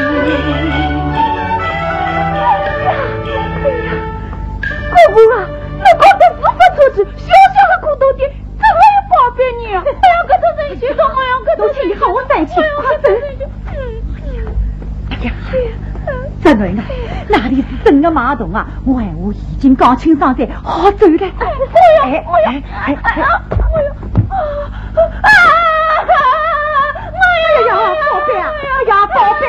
姑姑啊，那刚才不发出去，小小的骨头店，怎么有宝贝你？我要跟着人去，我要跟着人去，好，我再去，快走。哎呀，侄女啊，哪里是真的马桶啊？我已经刚清上在，好走了。哎呀，宝贝啊！哎呀，宝贝！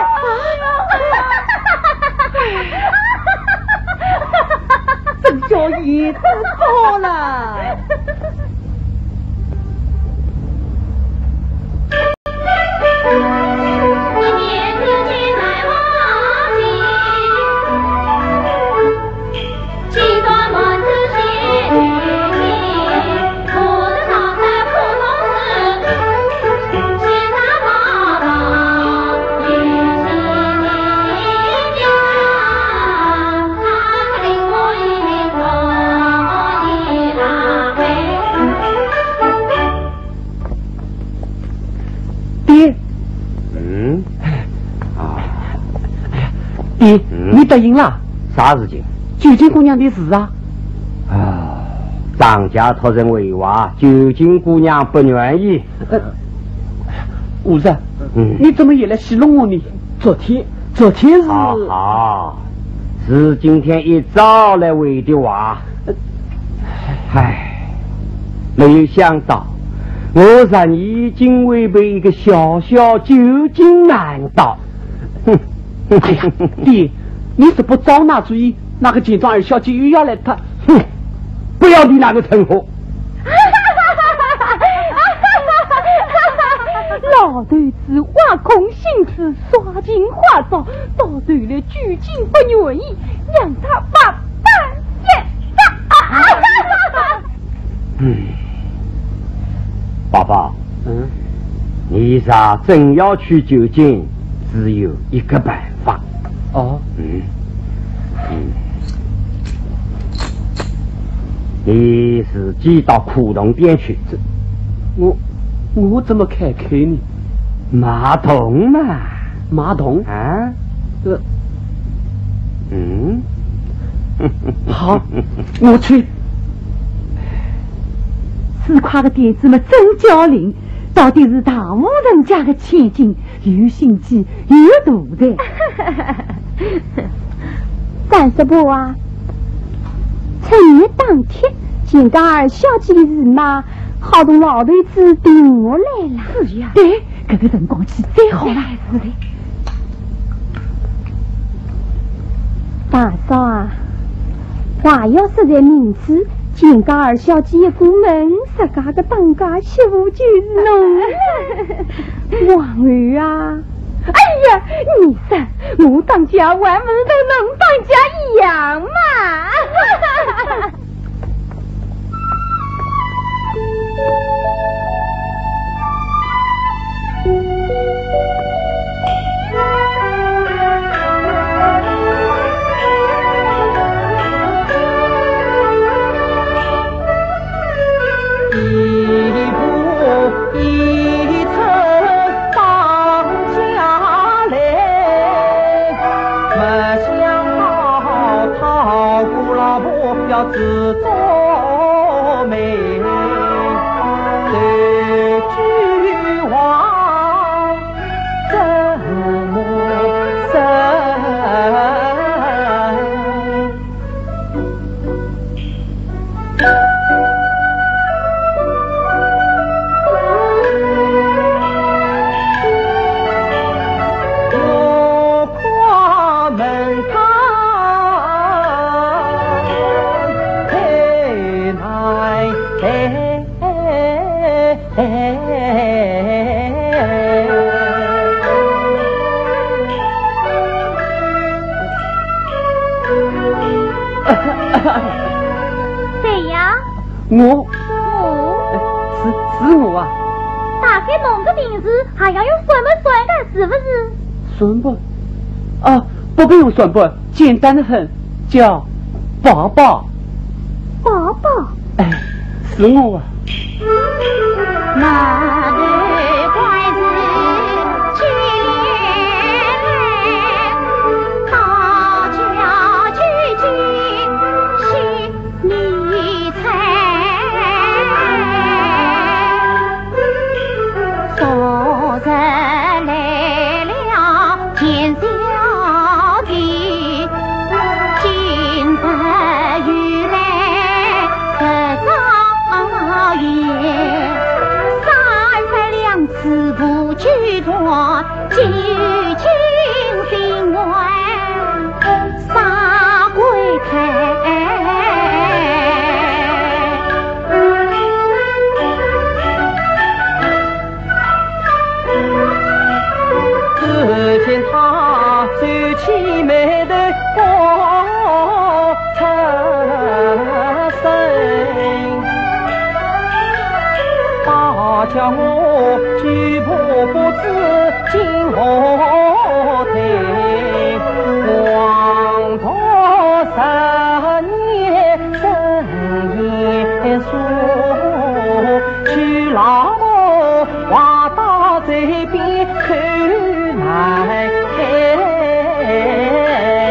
真叫爷子错了。一年之间来往几段满子写情， 爹，你答应了？ 啥事情？ 九金姑娘的事啊。 啊，张家托人为娃，九金姑娘不愿意。 五子，你怎么也来戏弄我呢？昨天是。 好，是今天一早来喂的娃。唉，没有想到，我让你已经违背一个小小九金难道。哼！ 哎呀，爹，你是不早拿主意，那个金庄二小姐又要来他。 哼！不要你那个称呼。 老头子挖空心思耍尽花招，到头来究竟不愿意让他把半夜爸爸，你啥真要去究竟，只有一个办法。 哦， 你自己到库洞店去。 我怎么开口呢？ 马桶嘛， 马桶啊， 好，我去。 四块的点子嘛真叫灵，到底是大户人家的千金，有心机有大的。 干什么啊？趁月当天，金刚二小姐的事嘛，好多老头子等我来了。 是呀，对，这个辰光去最好了。是的。 大嫂啊，话要实在明知，金刚二小姐过门，自家个当家媳妇就是侬了。王儿啊，哎呀，你说我当家还不是都能当家一样嘛？ 自作美，这句话怎么生？我跨门槛。 谁呀？ 我是我啊！ 大概弄个名字还要用算不算的，是不是？ 算不？啊，不用算不，简单的很，叫宝宝。 宝宝？ 哎，是我啊！ 那对乖子接来，大家聚集心里猜，昨日来了见小弟，今日又来十少爷。此不举着究竟心外杀鬼开， 只见他手起眉头过出声，大叫我举步不知今何天，黄土10年深夜宿，去老母话到嘴边口难开。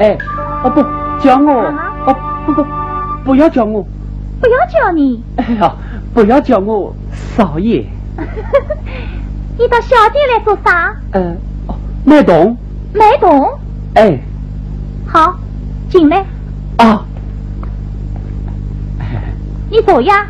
哎，哦不，叫我，哦不要叫我， 不要叫你。 哎呀，不要叫我少爷。 你到小店来做啥？ 卖东。 卖东？ 哎， 好，进来。 啊。 你坐呀。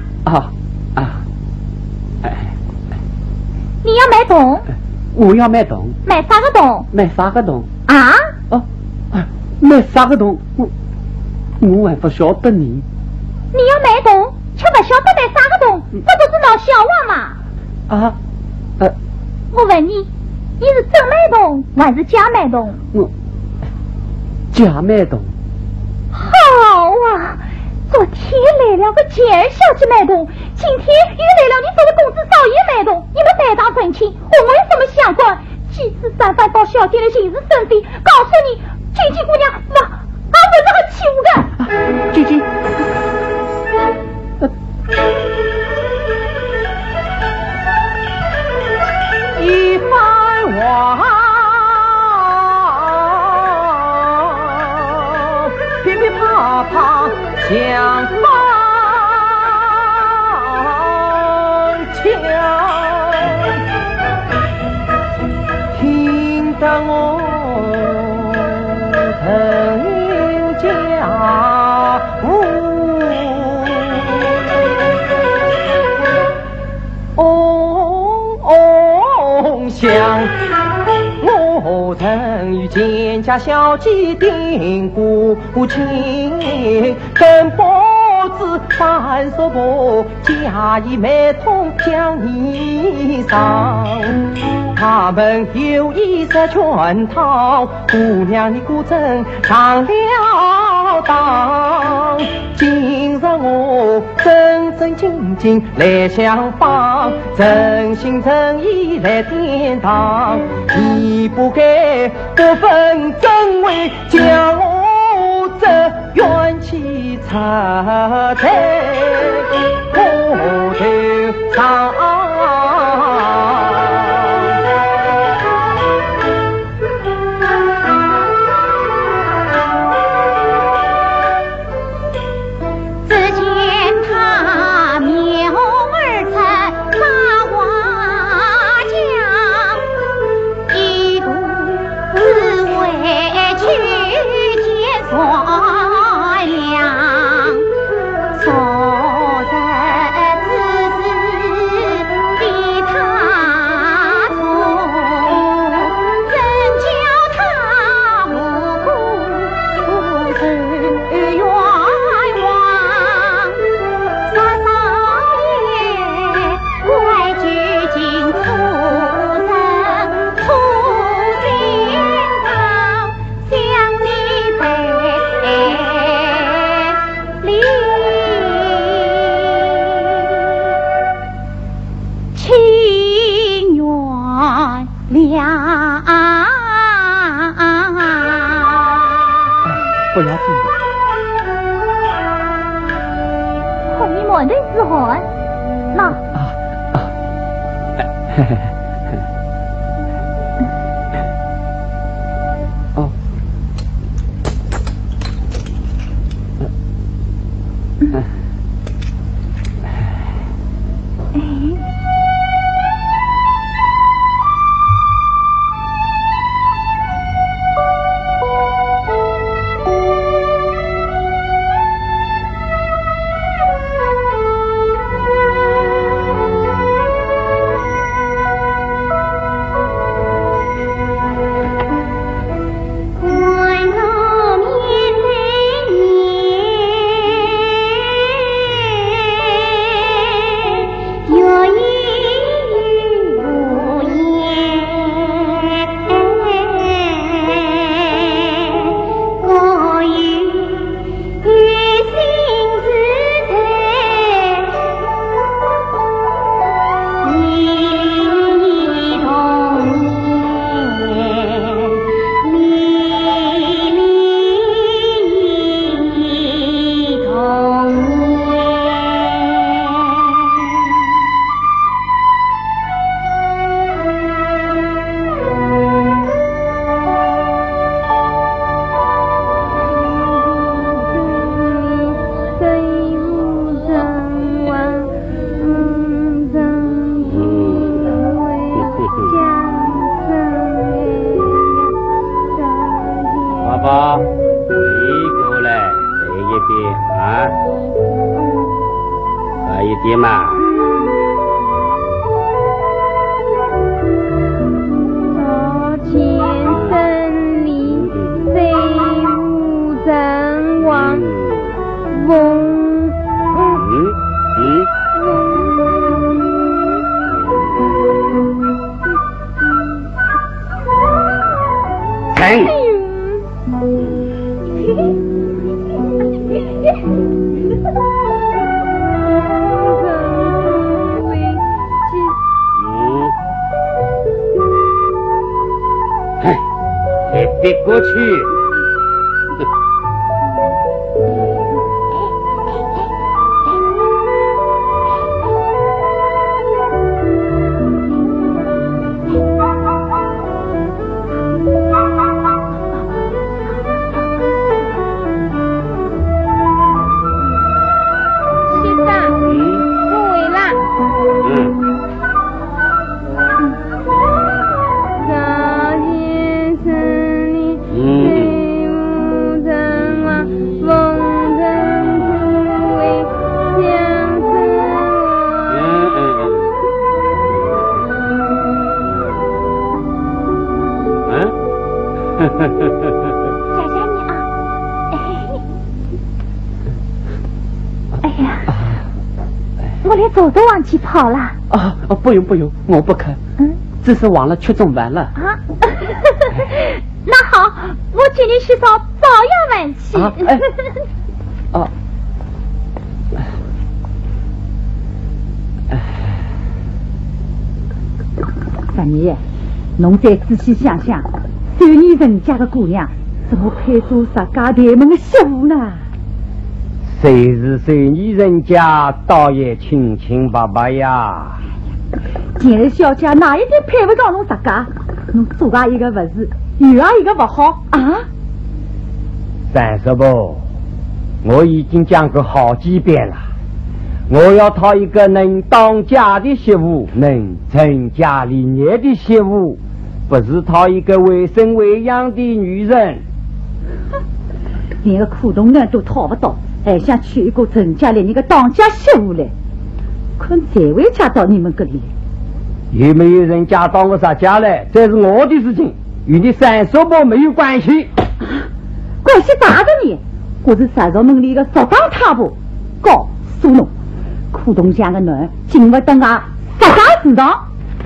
你要买东？ 我要买东。 买啥个东？ 买啥个东？ 啊？ 买啥个东？我还不晓得你。 你要买东，却不晓得买啥个东，不就是闹笑话嘛？我问你，你是真买东还是假买东？ 我假买东。 好啊！昨天来了个简儿小姐买东，今天又来了你这位公子少爷买东，你们白大生气，我有什么相关？几次三番到小店来寻是生非，告诉你，君君姑娘，我不是很欺负的。 君君， 一番话，噼噼啪啪响方腔，听得我腾家务，响。我曾与蒹葭小姐定过情，跟婆子反手婆假意买通将你上。他们有意设圈套，姑娘你果真上了当。今日我真真经经来相帮，真心真意来典当。你不该不分真伪，将我这冤气插在我头上。 不要紧的， 和你莫对之后，那哦， 爹妈。 朝前胜利，谁无人亡？翁。 别过去。 我连走都忘记跑了。 不用，我不肯。只是忘了吃中饭了。 啊，那好，我请你洗澡，照样晚起。 三爷，侬再仔细想想，虽然人家的姑娘，怎么配做啥家大门的媳妇呢？ 谁是谁女人家，倒也清清白白呀。 今日小姐哪一点配不上侬啥家？侬左啊一个不是，右啊一个不好啊！ 三叔伯，我已经讲过好几遍了，我要讨一个能当家的媳妇，能成家立业的媳妇，不是讨一个为生为养的女人。 连个苦东人都讨不到，还想娶一个成家立业的当家媳妇来？可谁会嫁到你们这里来？ 有没有人嫁到我啥家来，这是我的事情，与你三叔伯没有关系。 关系大的呢？我是三叔门里的说当太婆，告诉侬，苦东乡的人进不得啊啥家祠堂。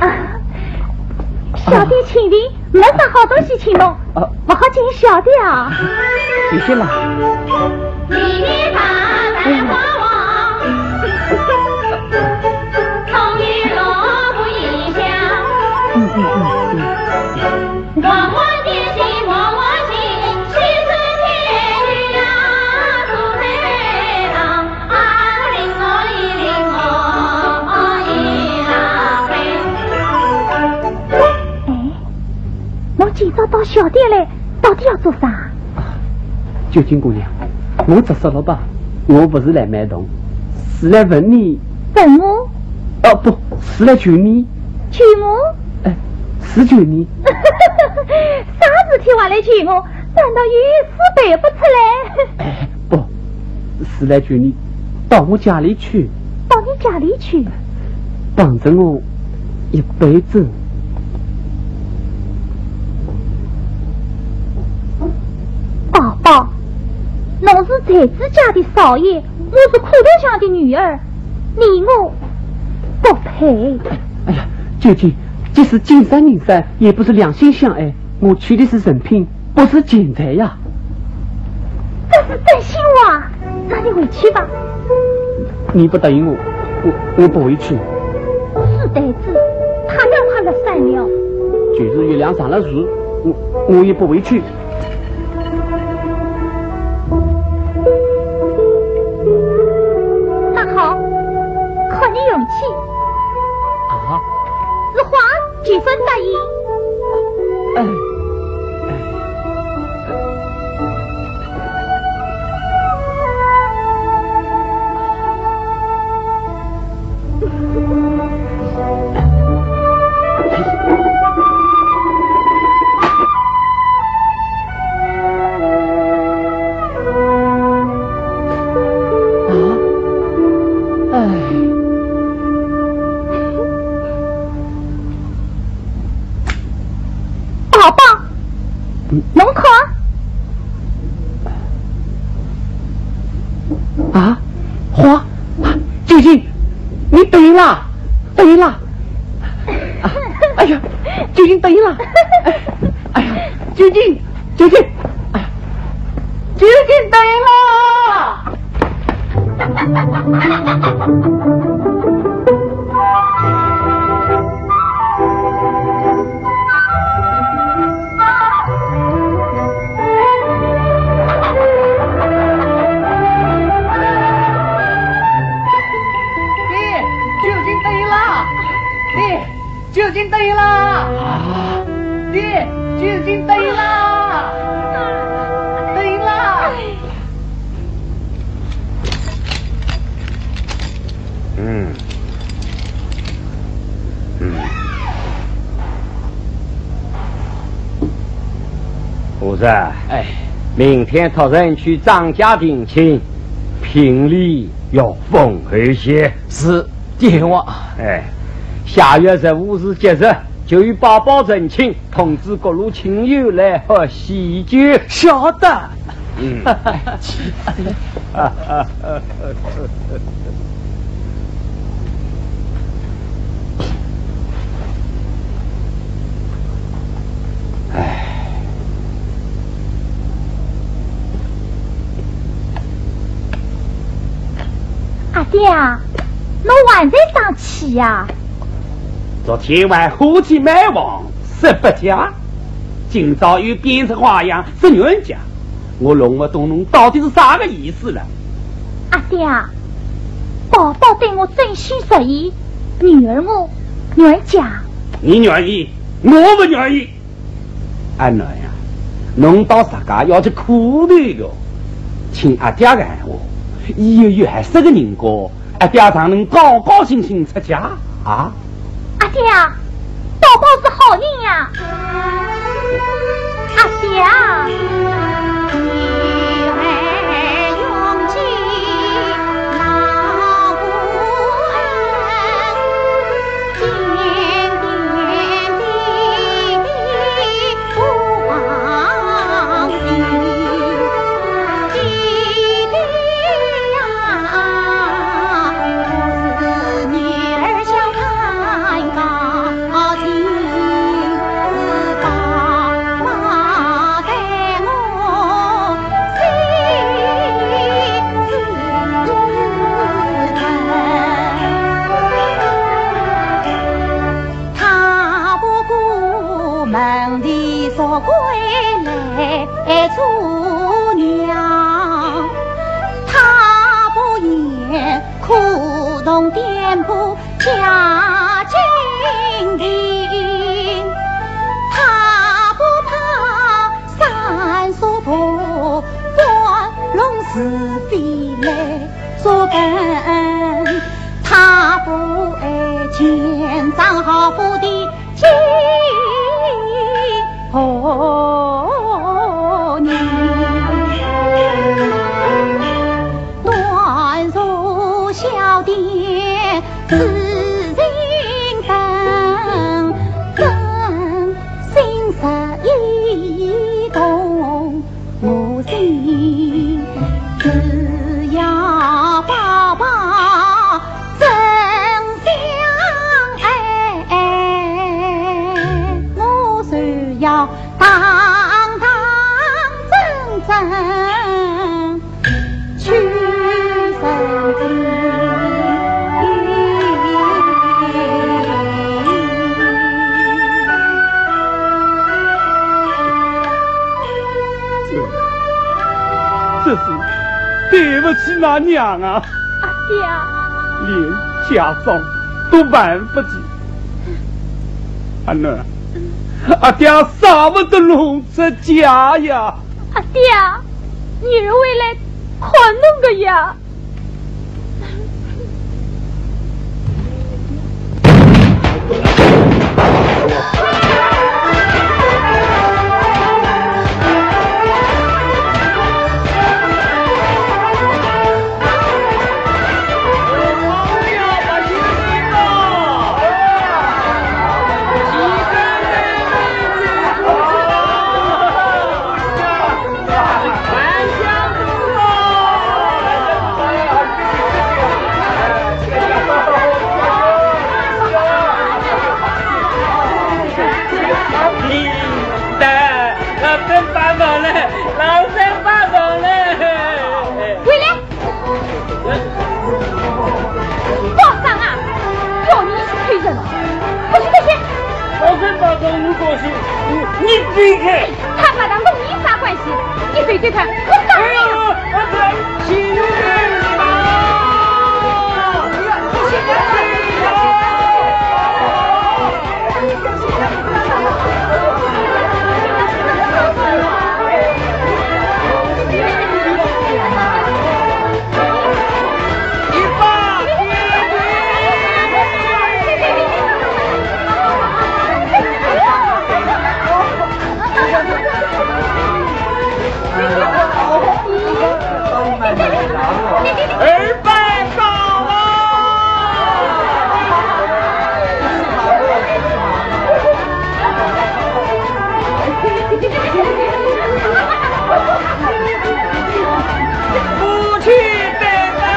小弟请临，没啥好东西请侬，不好请小弟啊。 谢谢了。 礼仪大在花王，同与萝卜一香。往往点心，往往心，西施天女呀，住在郎，领我一领我一郎哎，侬今朝到小店来，到底要做啥？ 九金姑娘，我直说了吧，我不是来卖东，是来问你。 问我？ 不是来求你。 求我？ 是求你。 啥事体还来求我？难道有事背不出来？ 不是来求你到我家里去。 到你家里去？ 帮着我一辈子。 宝宝，侬是才子家的少爷，我是苦头乡的女儿，你我不配。 哎呀，究竟即使金山银山，也不是两心相爱。我娶的是人品，不是钱财呀。 这是真心话，那你回去吧。 你不答应我，我不回去。 是呆子，他让他了善了。 就是月亮上了树，我也不回去。 那好，靠你勇气。 啊？ 此话几分答应？ 花，究竟你对了，对了。哎呀，究竟对了。哎呀，究竟，哎呀，究竟对了。 究竟对了，爹，究竟对了，对了。 夫人，明天托人去张家定亲，聘礼要丰厚些。 是，爹我。 下月15日节日，就与宝宝成亲，通知各路亲友来喝喜酒。 晓得。 阿爹啊，侬还在生气呀？ 昨天晚夫妻买房18家，今朝又变成花样19家，我弄不懂侬到底是啥个意思了？ 阿爹啊，宝宝对我真心实意，女儿我愿嫁。 你愿意，我不愿意。安娜呀，侬到自家要去苦头的，请阿爹看我，1月还是个人过，阿爹才能高高兴兴出家啊！ 阿爹啊，宝宝是好人呀！阿爹啊， 厨娘，她不言苦动颠簸家境贫，她不怕三叔婆关弄是非来作本，她不爱奸商好富的金婆娘，端入小店自人等，真心实意动我心，只要宝宝真相爱，我就要堂堂正正去生子。 这是对不起那娘啊！ 阿爹啊， 连家长都办不起。阿囡，阿爹舍不得弄出家呀！ 阿爹啊，女儿回来看侬个呀！ 把跟我关系，你对开。 他把他跟你啥关系？你非对他，我打你！ 我这亲你嘛！二百高啊！不去北门。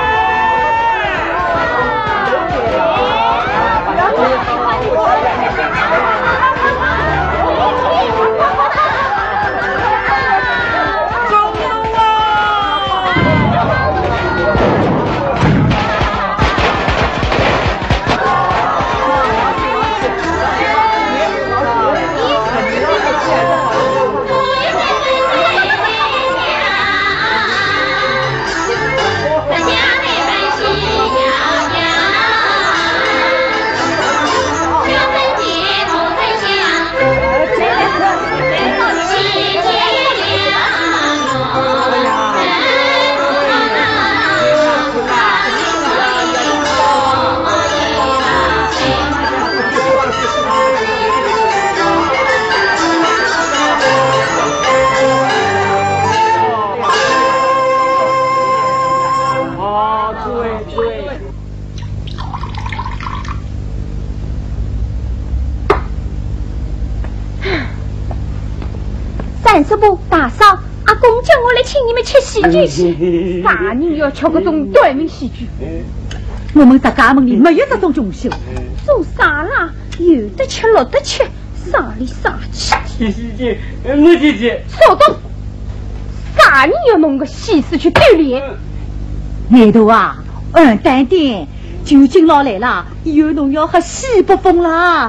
三师伯、大嫂，阿公叫我来请你们吃喜剧戏。啥人要吃这种短命喜剧？ 我们大家门里没有这种穷秀。 做啥啦？有的吃，落得吃，啥里啥去？ 喜剧，我姐姐。 稍等，啥人要弄个戏事去对联？ 难道啊，淡定，就今老来了，以后侬要和戏不疯啦。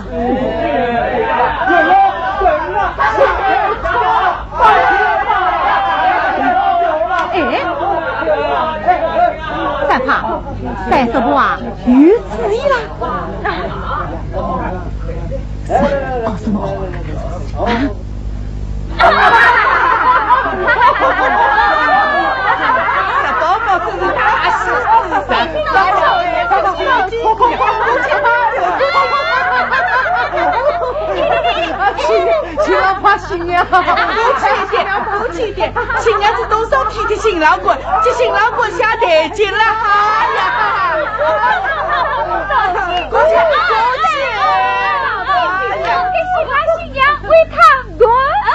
三胖，三师伯啊，有主意了。告诉我。 宝宝真是大喜事神，新郎怕新娘，客气一点，新娘子多少替新郎滚，这新郎滚下台阶了，哎呀！过去， 给新郎新娘为他滚。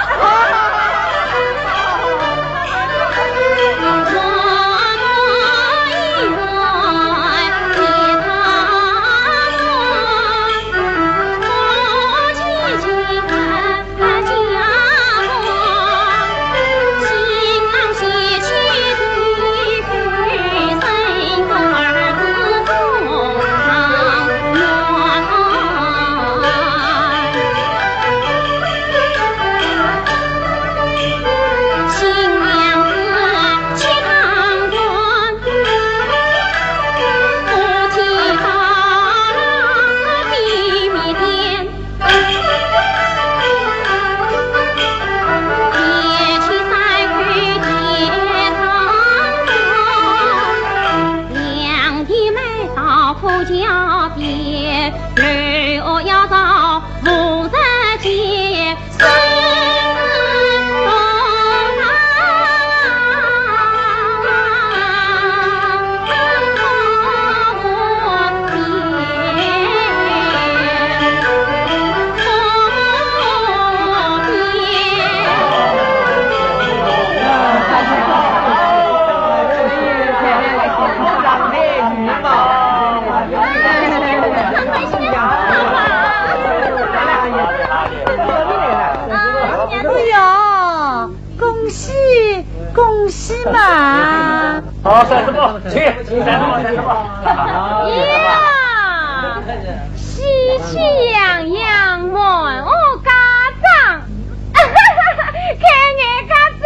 恭喜嘛！ 好，三师伯，请三师伯，三师伯。 呀，喜喜洋洋问我家长，看眼家子，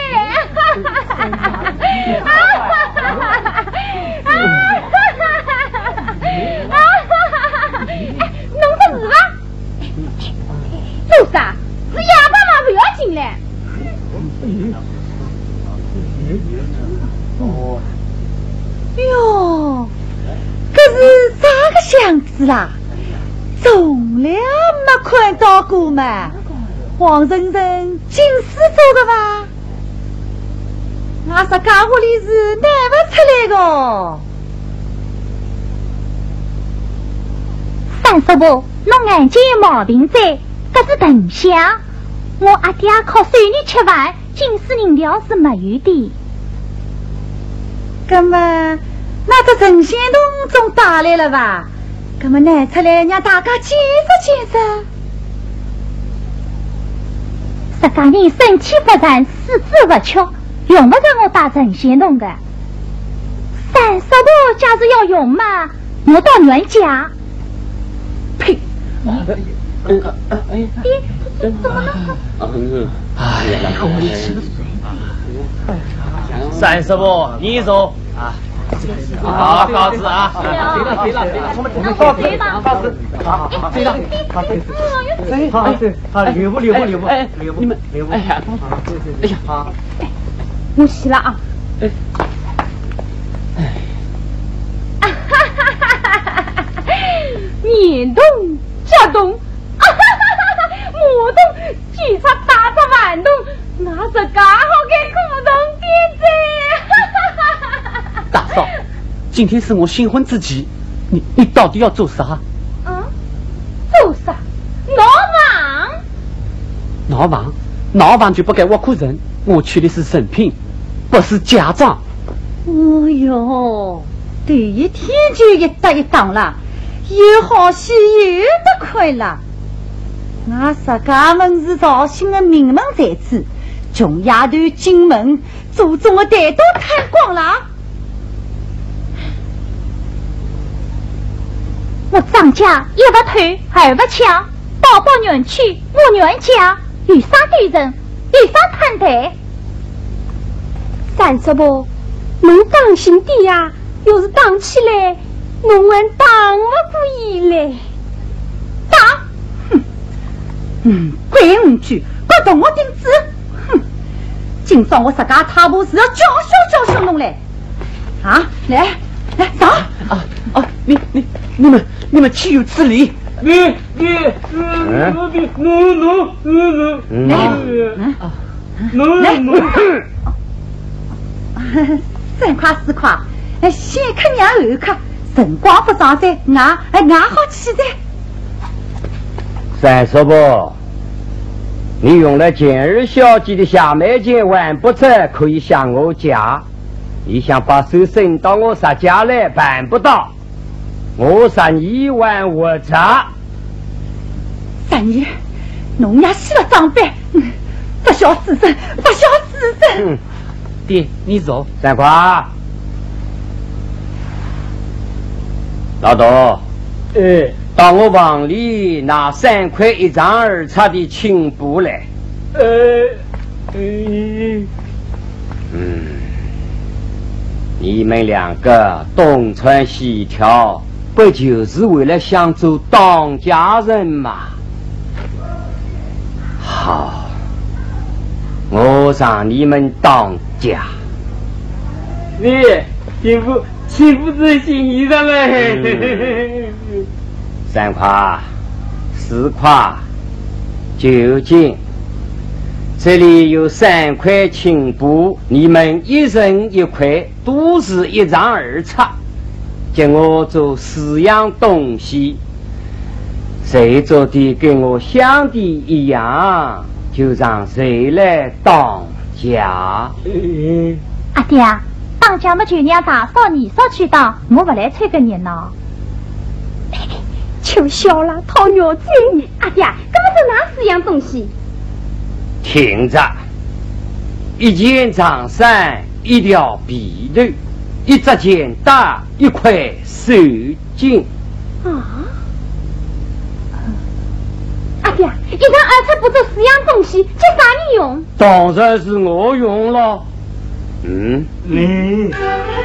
弄个事吧？做啥？是哑巴嘛，不要紧嘞。 哟，这是啥个箱子啦？从来没看到过嘛。黄婶婶近视做的吧？我说家伙里是拿不出来的。 三叔婆，侬眼睛有毛病噻，这是藤香。我阿爹靠手艺吃饭，近视饮料是没有的。 那么，那这陈仙洞总打来了吧？那么拿出来让大家解释解释。 这家人身体不善，四肢不缺，用不着我打陈仙洞的。三叔婆假是要用嘛，我到娘家。 呸！ 怎么了？ 三师傅，你走啊！好，告辞啊！ 告辞，好，留步，你们留步。哎呀，好， 我洗了啊。年冬甲冬，母冬举出大着晚冬，那是刚好给古董点子。 大嫂，今天是我新婚之期，你到底要做啥？ 做啥？ 闹忙就不该挖苦人。我娶的是人品，不是家长。 哦哟，第一天就一搭一档了，又好戏又得亏了。我说家门是绍兴的名门才子，穷丫头进门，祖宗的蛋都摊光了。 我张家一不偷二不抢，宝宝娘去我娘家，有啥对人，有啥摊台。三叔婆，侬当心点呀，要是打起来，侬还打不过伊嘞。打！ 鬼五句，不动我顶子！哼！今朝我自家太婆是要教训侬嘞！啊，来走！ 你们岂有此理！ 3块4块，先客娘后客，辰光不长噻，俺好起噻。 三叔婆，你用了简儿小姐的下眉剑玩不成，可以向我家。你想把手伸到我杀家来，办不到。我杀你玩我砸。 三爷，侬也洗了脏板，不孝子孙，不孝子孙。 爹，你走。 3块。老董。到我房里拿3块1张2插的青布来。你们2个东穿西跳，不就是为了想做当家人吗？好，我让你们当家。 情妇是心意上嘞。 3块4块9斤，这里有3块青布，你们1人1块，都是1张2插。叫我做4样东西，谁做的跟我想的一样，就让谁来当家。 阿爹，当家么就让大嫂二嫂去当，我不来催个热闹。求笑了，讨鸟追你。阿爹，根本是哪4样东西？ 听着，1件长衫，1条皮缎，1只剪刀，1块手巾。 爹，一人二菜不做四样东西，借啥你用？ 当然是我用了。 你。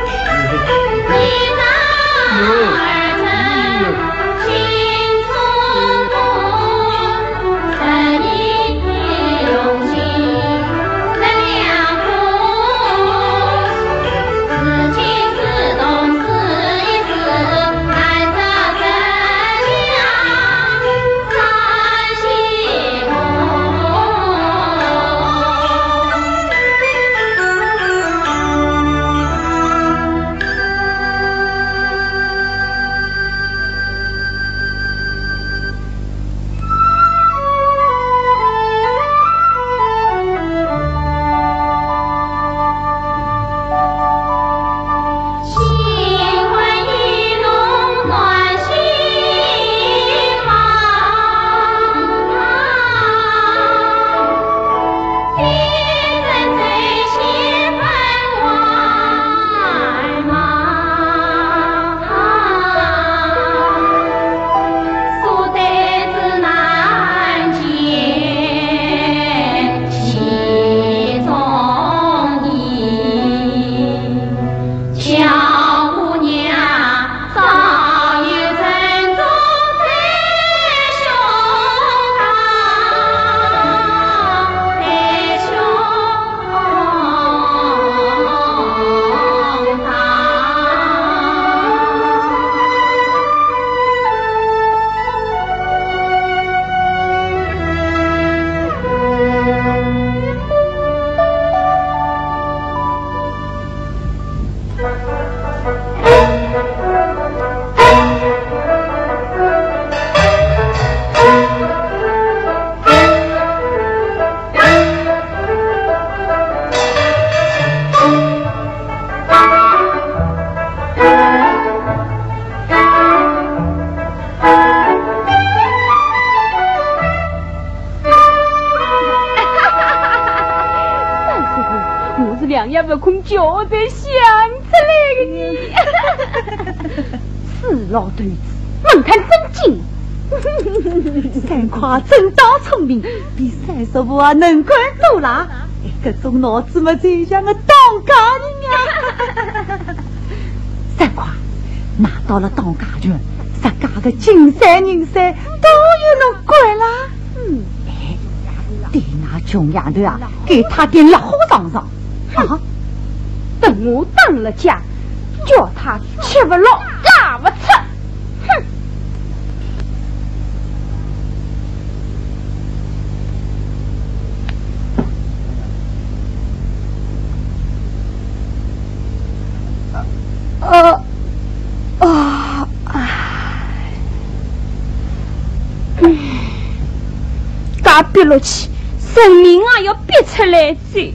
也不空叫得想出来个你。 是老头子， 门看真精。 三夸真当聪明，比三叔母啊能干多啦。这种脑子嘛，最像个当家人呀。三夸拿到了当家权，咱家个金山银山都有能管啦。对那穷丫头啊，给他点老虎上上。啊！ 等我当了家，叫他吃不落，拉不出。哼！嘎逼落去，生命啊要逼出来的。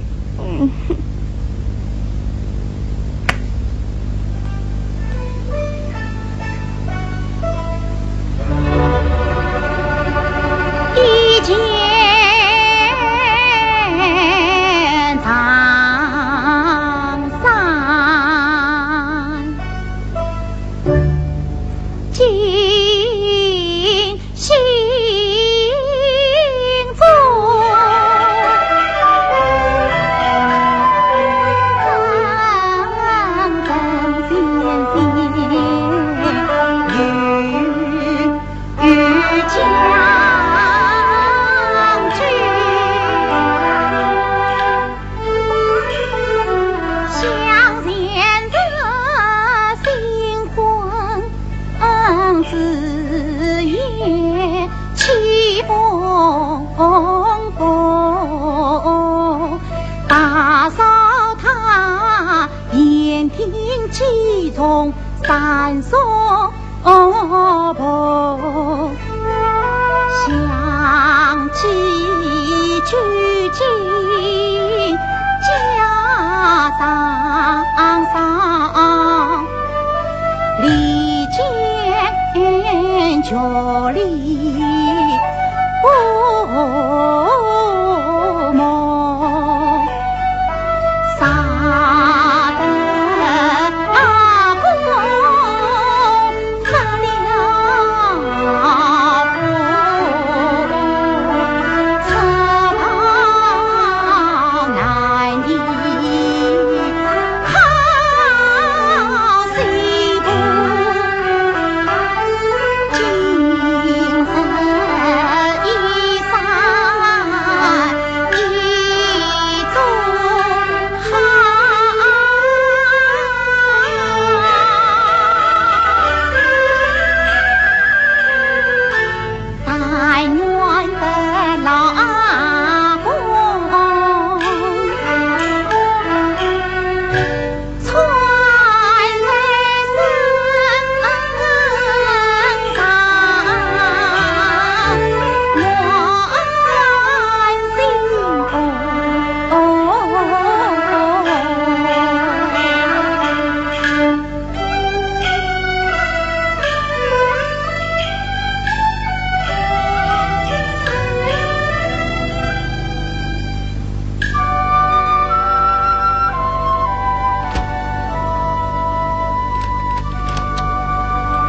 三松坡，想起取经家当上，离间就离梦，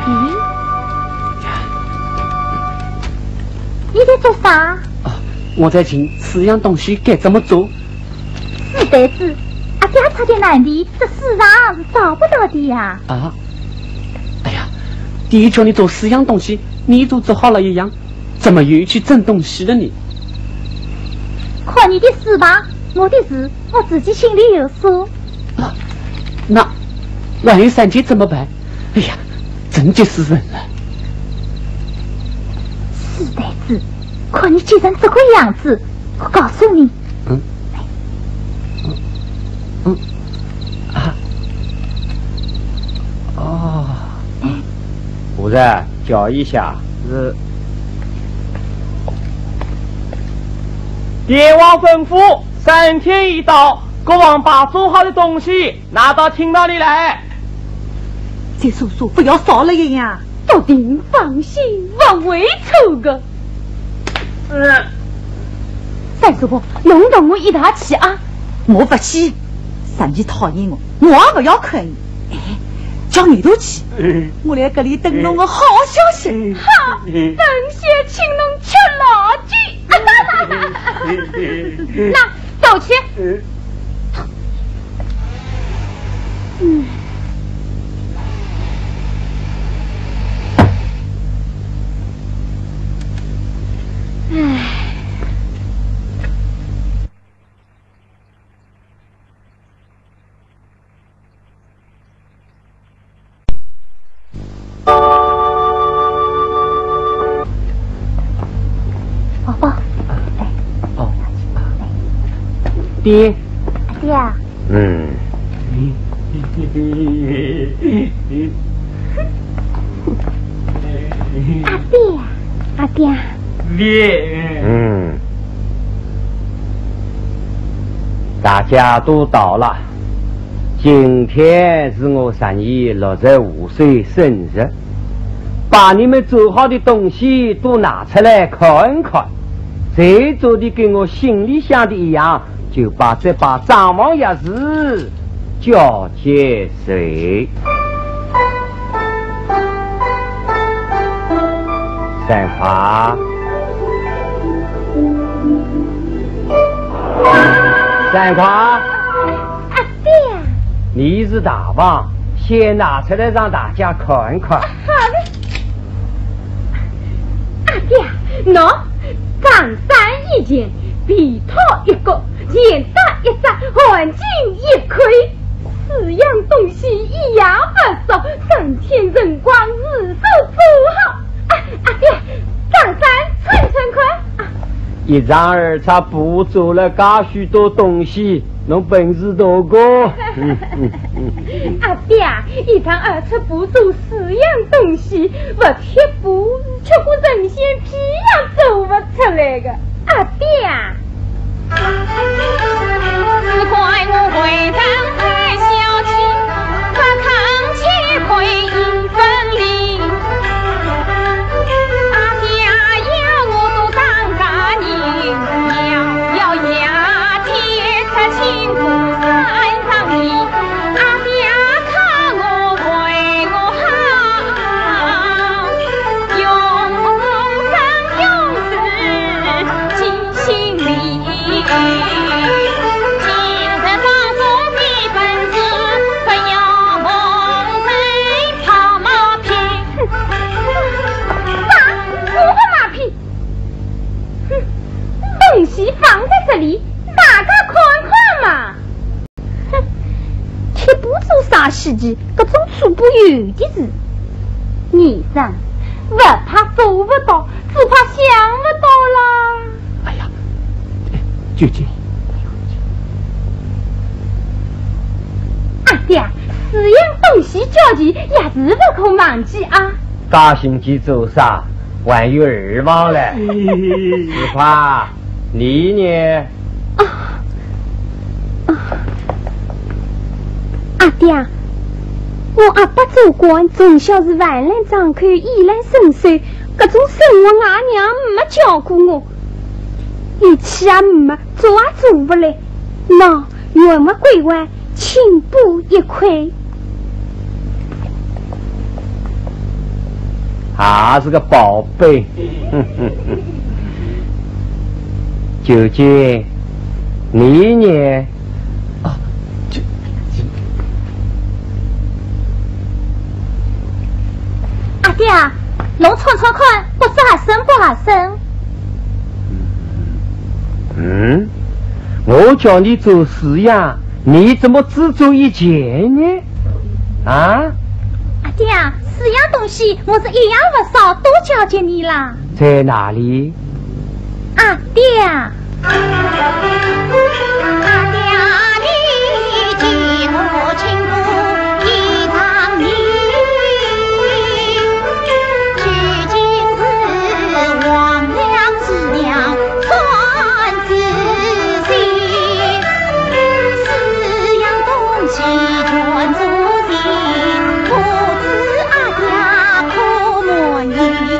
你在做啥？ 我在寻四样东西该怎么做。 是的是，阿爹差点难题，这世上是找不到的呀。 啊！哎呀，第一叫你做四样东西，你都做好了一样，怎么又去整东西了你？ 看你的事吧，我的事我自己心里有数。 那万一三姐怎么办？哎呀，真急死人了。 是的是，看你急成这个样子，我告诉你。 夫人叫一下是。 爹王吩咐，3天一到，国王把做好的东西拿到厅堂里来。 这叔叔不要少了一样。 到底放心，我会抽个。三叔婆，弄到我一大气啊！ 我不去，三姐讨厌我，我也不要看你。哎，叫你都去，我来这里等侬个好消息。 好，等些请侬吃老鸡。那走去。宝宝， 爹， 爹啊，阿爹， 大家都到了。今天是我3姨65岁生日，把你们做好的东西都拿出来看看。谁做的跟我心里想的一样，就把这把张王钥匙交给谁。三花，三花， 阿爹， 你是大王，先拿出来让大家看看。 好的，阿爹，喏，张三一件，皮套一个，简单一只，黄金一块，4样东西一样不少，3天辰光日手做好。阿爹，张三称看。 一张二叉不做了噶许多东西，侬本事多高？ 阿爹，一张二尺不做4样东西，不贴布，却过人线皮样做不出来的。阿爹， 只怪我会长太小气，不抗气亏1分力。阿爹要我都当家人，要牙贴出亲骨3上里。阿爹看我为我好，用生用死尽心力。 东西放在这里，大家看看嘛。哼，贴不做啥事情，各种做不有的事。你rằng不怕做不到，只怕想不到啦。 哎呀，舅舅， 阿爹，4样东西交齐也是不可忘记啊。 大星期做啥？还有2忘了。只怕你呢？ 阿爹，我阿爸做官，从小是万人张口，衣来伸手，各种生活阿娘没教过我，力气也没，做也做不来。喏，原物归还，请补1块。 还是个宝贝。九姐，你呢？ 阿爹啊，侬瞅瞅看，不是还生不还生？ 我叫你做事呀，你怎么只做一件呢？啊？ 阿爹啊，四样东西我是一样不少，都交给你啦。 在哪里？ 阿爹啊， 阿爹啊，你记我亲故一场你，究竟是王娘子娘传子信，四样东西全做尽，不知阿爹可满意。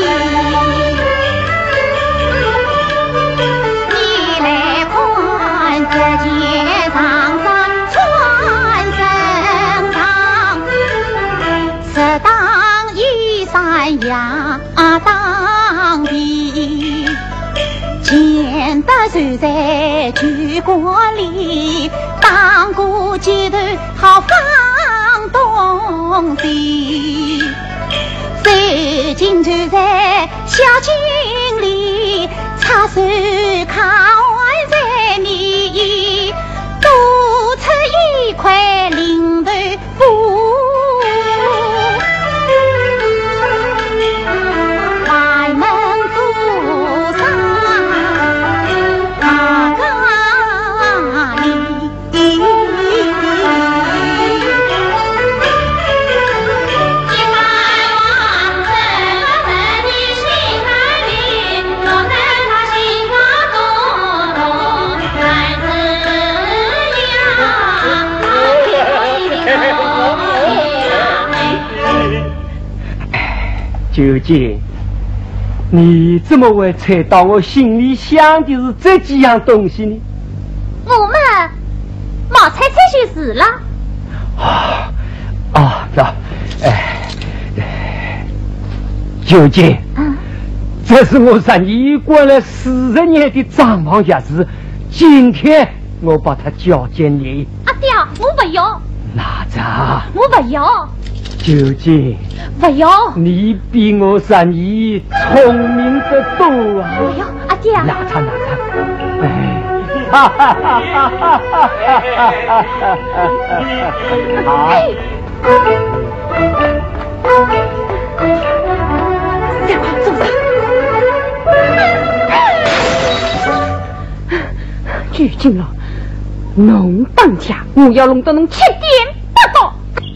你来看这件长衫穿身上，是当衣衫呀当地，见得就在酒馆里，当过街头好放东西。最近就在小径里，插手看在你，多出一块零头布。开门做上大咖里。 九姐，你怎么会猜到我心里想的是这几样东西呢？ 我们毛猜猜就是了。 九姐，这是我让你过了40年的账房钥匙，今天我把它交给你。 阿爹，我不要。 拿着。 我不要。 九姐， 不要。 你比我让你聪明得多啊！ 不要，阿爹。 拿着。好。 再快坐上。拒进了，侬当家，我要弄到侬7点8到。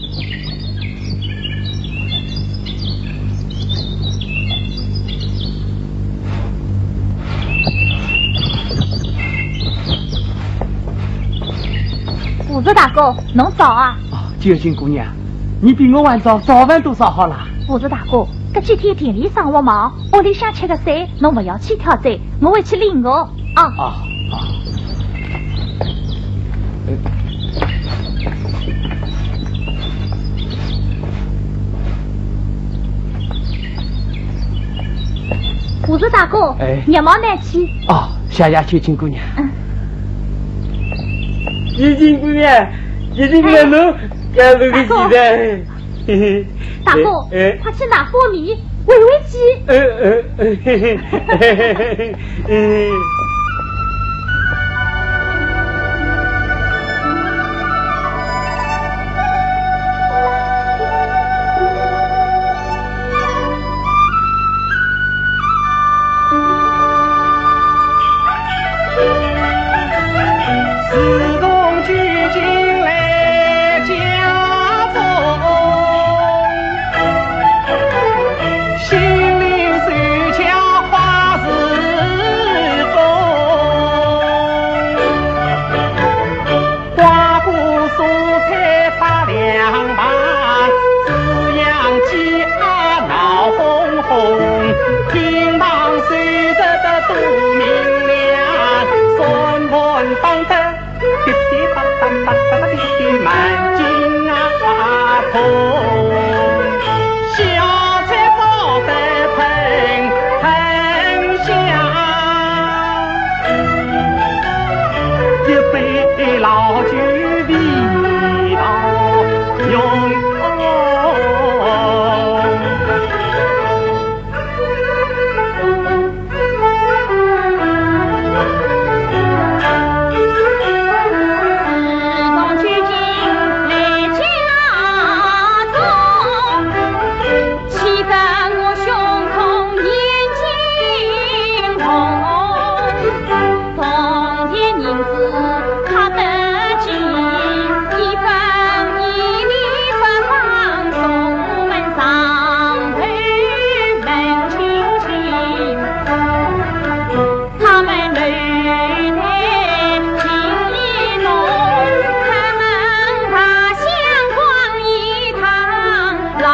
胡子大哥，侬早啊！ 九金姑娘，你比我晚早饭多少好了？ 胡子大哥，这几天田里生活忙，屋里想吃个菜，侬不要去挑战，我会去领我啊。胡子大哥，热毛难去。 谢谢九金姑娘。九金姑娘，侬干这个鸡蛋？ 大哥，快去拿苞米喂鸡。 心灵手巧花似风。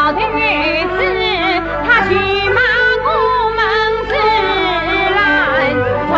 老的女子，她去骂我们自然从。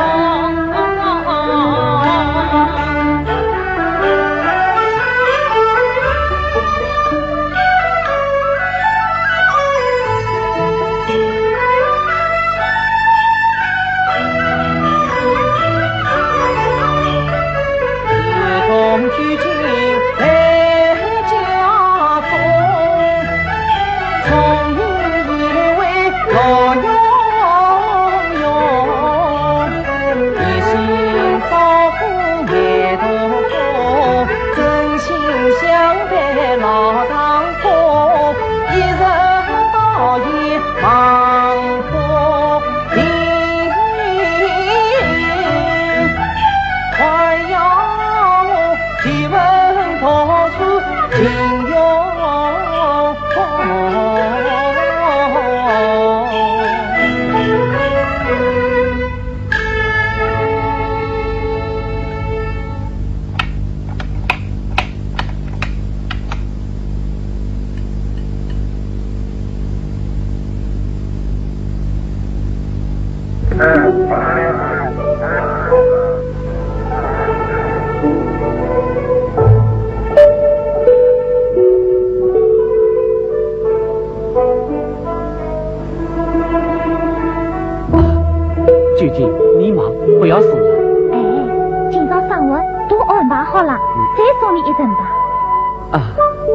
舅舅，你忙不要送了。 哎，今朝生活都安排好了，再送你一程吧。 啊。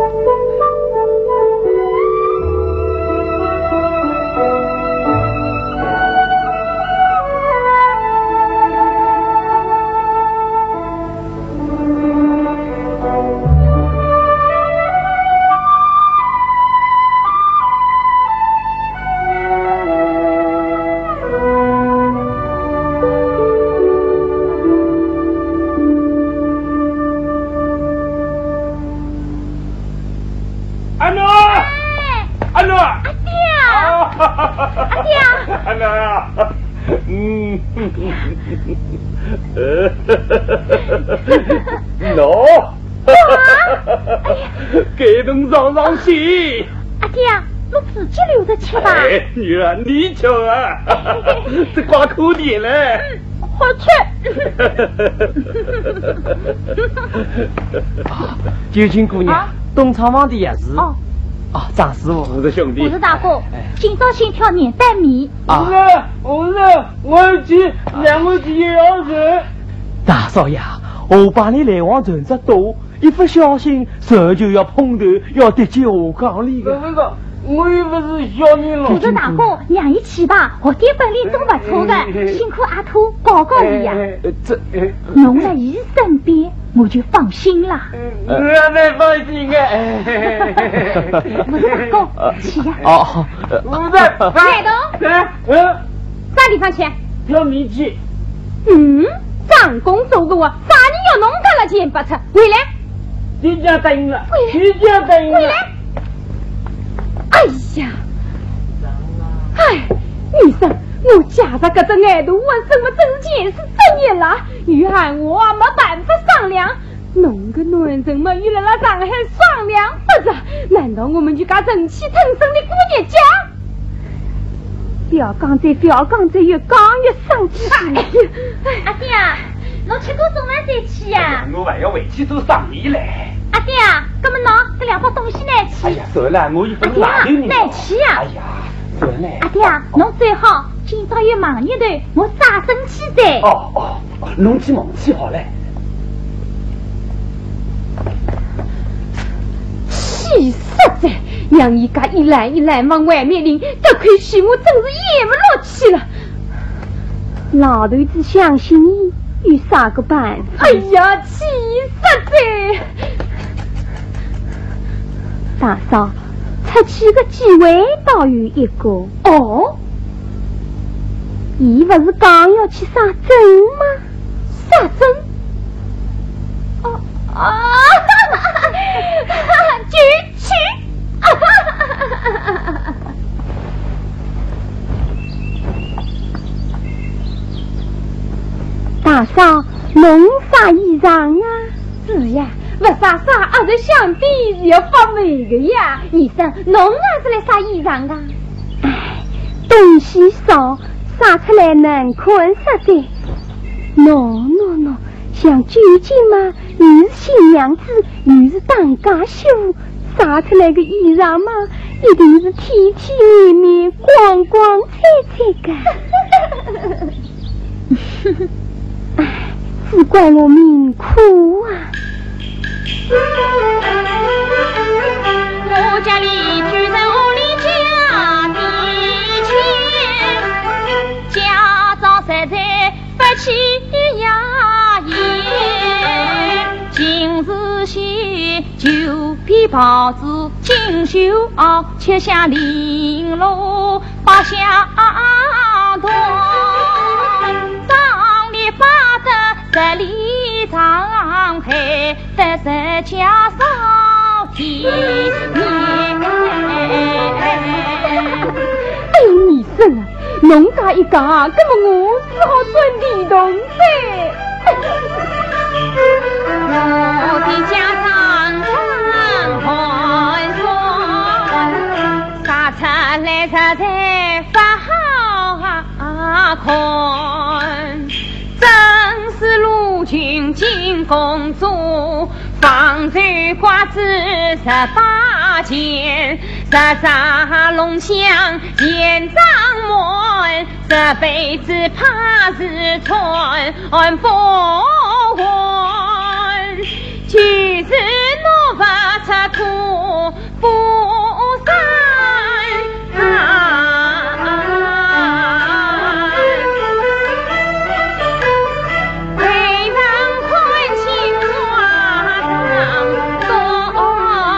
喏，给侬上上去。 阿爹啊，我自己留着吃吧。 哎，女儿，你瞧啊，这挂口点了。 好吃。 九亲姑娘，东厂房的也是。 哦。 啊，张师傅， 我是兄弟。 我是大哥，今朝先挑年蛋米。 我要去两个几要人。 大少爷，我把你来往存着多，一不小心手就要碰头，要得罪下岗里的。 我又不是小人了。 我说大哥，让伊去吧，我爹本领都不错的，辛苦阿土报告伊呀。侬在伊身边，我就放心了。 我才放心啊！ 我说大哥，去呀。 哦， 我在。 来东。啥地方去？ 挑米去。 张公做给我，啥人要弄他了钱不出？回来。 你家答应了。你家答应了。 回来。哎呀，哎，女生，我家着搿只爱徒，问什么证件是真业了，与喊我没办法商量。侬个男人嘛，又来了上海商量不着，难道我们就该忍气吞声的过日子？不要讲这，越讲越生气。阿爹啊，侬吃过中饭再去呀？ 我还要回去做生意嘞。 阿爹啊，那么拿这两包东西来吃。 哎呀，算了，我一份哪有你来吃呀？ 哎呀，算了。 阿爹啊，侬最好今朝有忙日头，我啥生气噻？ 哦，侬去忙去好嘞。 气死在，让伊家一来往外面领，这亏许我真是咽不落去了。老头子相信你，有啥个办法？哎呀，气死在！大嫂，出去的机会倒有一个。哦，伊不是刚要去杀针吗？杀针？就去！大嫂，弄啥衣裳啊？是呀，不不啥啥，而是想必是要发霉的呀。医生，侬也是来啥衣裳的？哎，东西少，撒出来难看实的。喏，像究竟嘛，你是新娘子，你是当家媳妇，撒出来个衣裳嘛，一定是体体面面、光光彩彩的。哎，只怪我命苦啊！ 我家里居在屋里家的钱，家长实在不起呀言。今日些九匹袍子锦绣袄，切下绫罗把下团。上里发得这里长开得十家少体面。 哎，你生啊，侬家一家，根本我只好顺地动噻。 我的家常常宽松，杀出来实在不好看。正是陆军进公主，方舟瓜子18件，十扎龙香延掌门，这辈子怕是穿不完。其实我不出土不散为人宽心往东。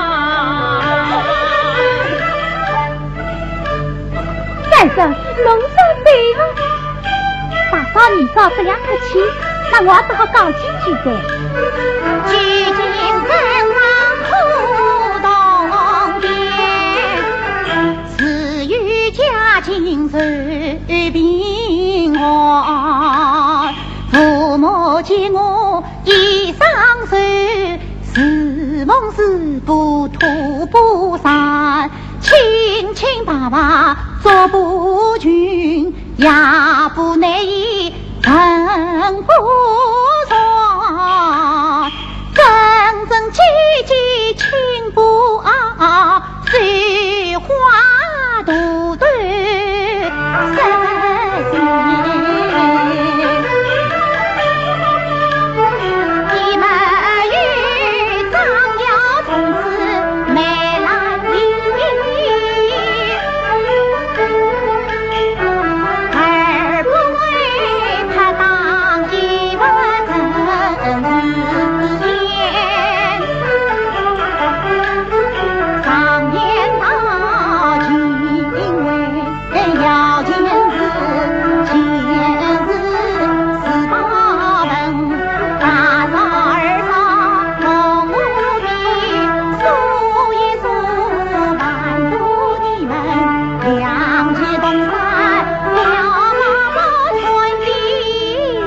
先生，侬说对了。大嫂、二嫂这样客气，那我只好讲几句噻。 究竟身上苦当天，至于家境受平安。父母见我一双手，是梦是不吐不散，清清白白做不群，也不难以成不爽。真真切切情不傲，水花独对深情。你们与张瑶从此眉来而不为他当一个真言。常言道，情为要见字，见字是他们。大嫂二嫂同无比，数一数满足你们，两界东山了马穿地，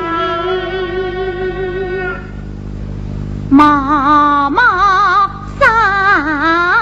妈妈山。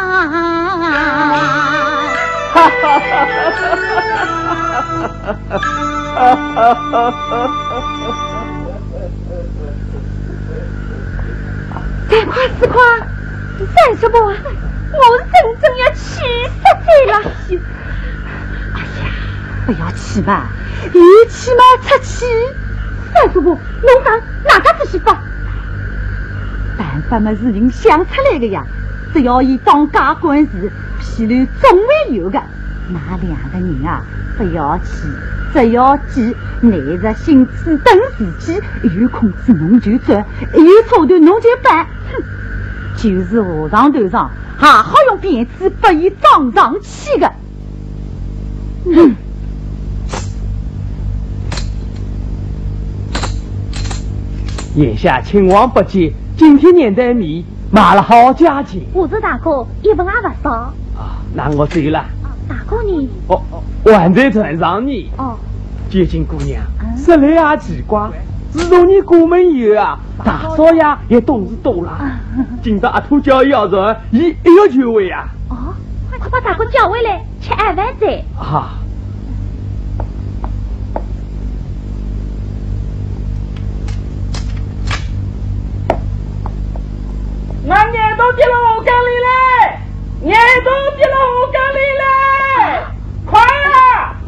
3块4块，30不？我是真正要气死在了。 哎呀，不要气嘛，有气嘛出气。 30不，侬讲哪家子媳妇？ 办法嘛是人想出来的呀，只要以当家管事，譬如总会有的。那2个人啊，不要气，只要记，乃日心思等自己，有空子侬就做，有错头侬就办。哼，就是河上头上，还好用鞭子把伊撞上去的。 眼下青王不接，今天念得你买了好价钱。 我是大哥，一份也不少。 啊，那我走了。 大哥你？ 我还在船上呢。 哦。 绝景姑娘，说来也奇怪， 自从你过门以后啊，大少爷也懂事多了。今朝阿土叫伊要人，伊一要就位啊。 哦，快把大哥叫回来，吃2碗菜。 啊。 俺年都进了我缸里来，年都进了我缸里来，快啊！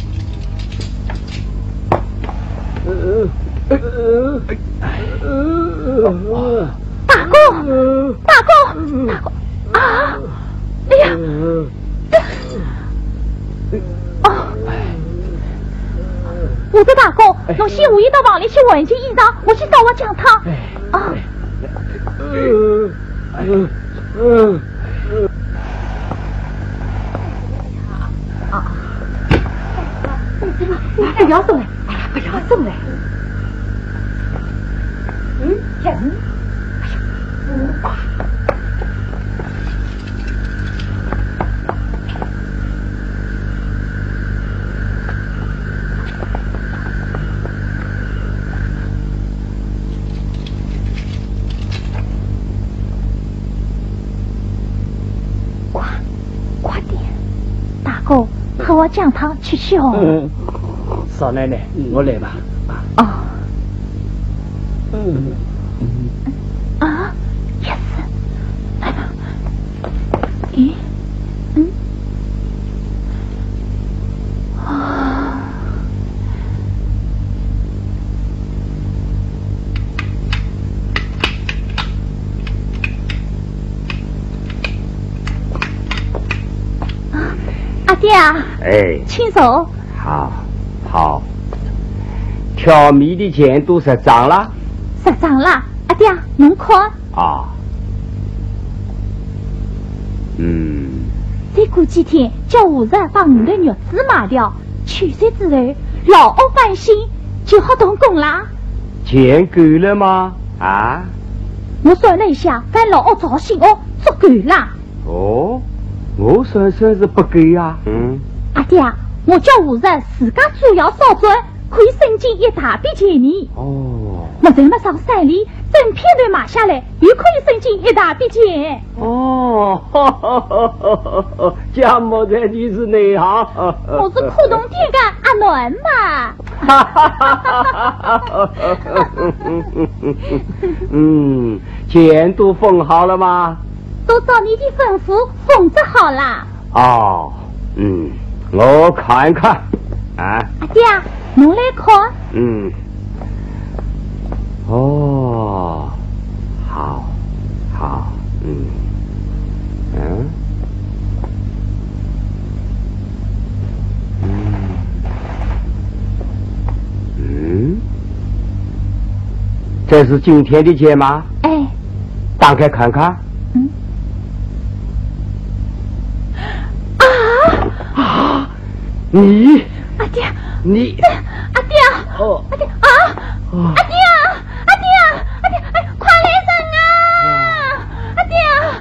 大哥，大哥啊！哎呀！哦，我的大哥，侬先我一到房里去换件衣裳，我去找我讲汤。啊。不要动了，哎呀，不要动了。人，哎呀，快点，大哥，和我讲堂去去哦。 少奶奶，我来吧。 哦。啊，也是。咦，啊。阿爹啊！ 哎， 亲手。 好，挑米的钱都赊账了。 赊账了，阿爹，侬看。 啊。 再过几天，叫胡子把我的肉子卖掉，取税之后，老屋翻新，就好动工啦。 钱够了吗？啊？ 我算了一下，翻老屋造新屋足够啦。 哦，我算是不够啊。 阿爹，我叫胡子自家主要烧砖，可以省进一大笔钱呢。 哦， 没人没上山里，整片段买下来，又可以省进一大笔钱。 哦，这么才你是内行。 我是苦动爹的阿暖嘛。 钱都缝好了吗？ 都照你的吩咐缝着好啦。 哦，我看看啊。 阿爹，侬来看。 哦，好，这是今天的钱吗？ 哎， 打开看看。你阿爹， 你阿爹， 哦， 阿爹啊，阿爹，哎，快来人啊！阿爹，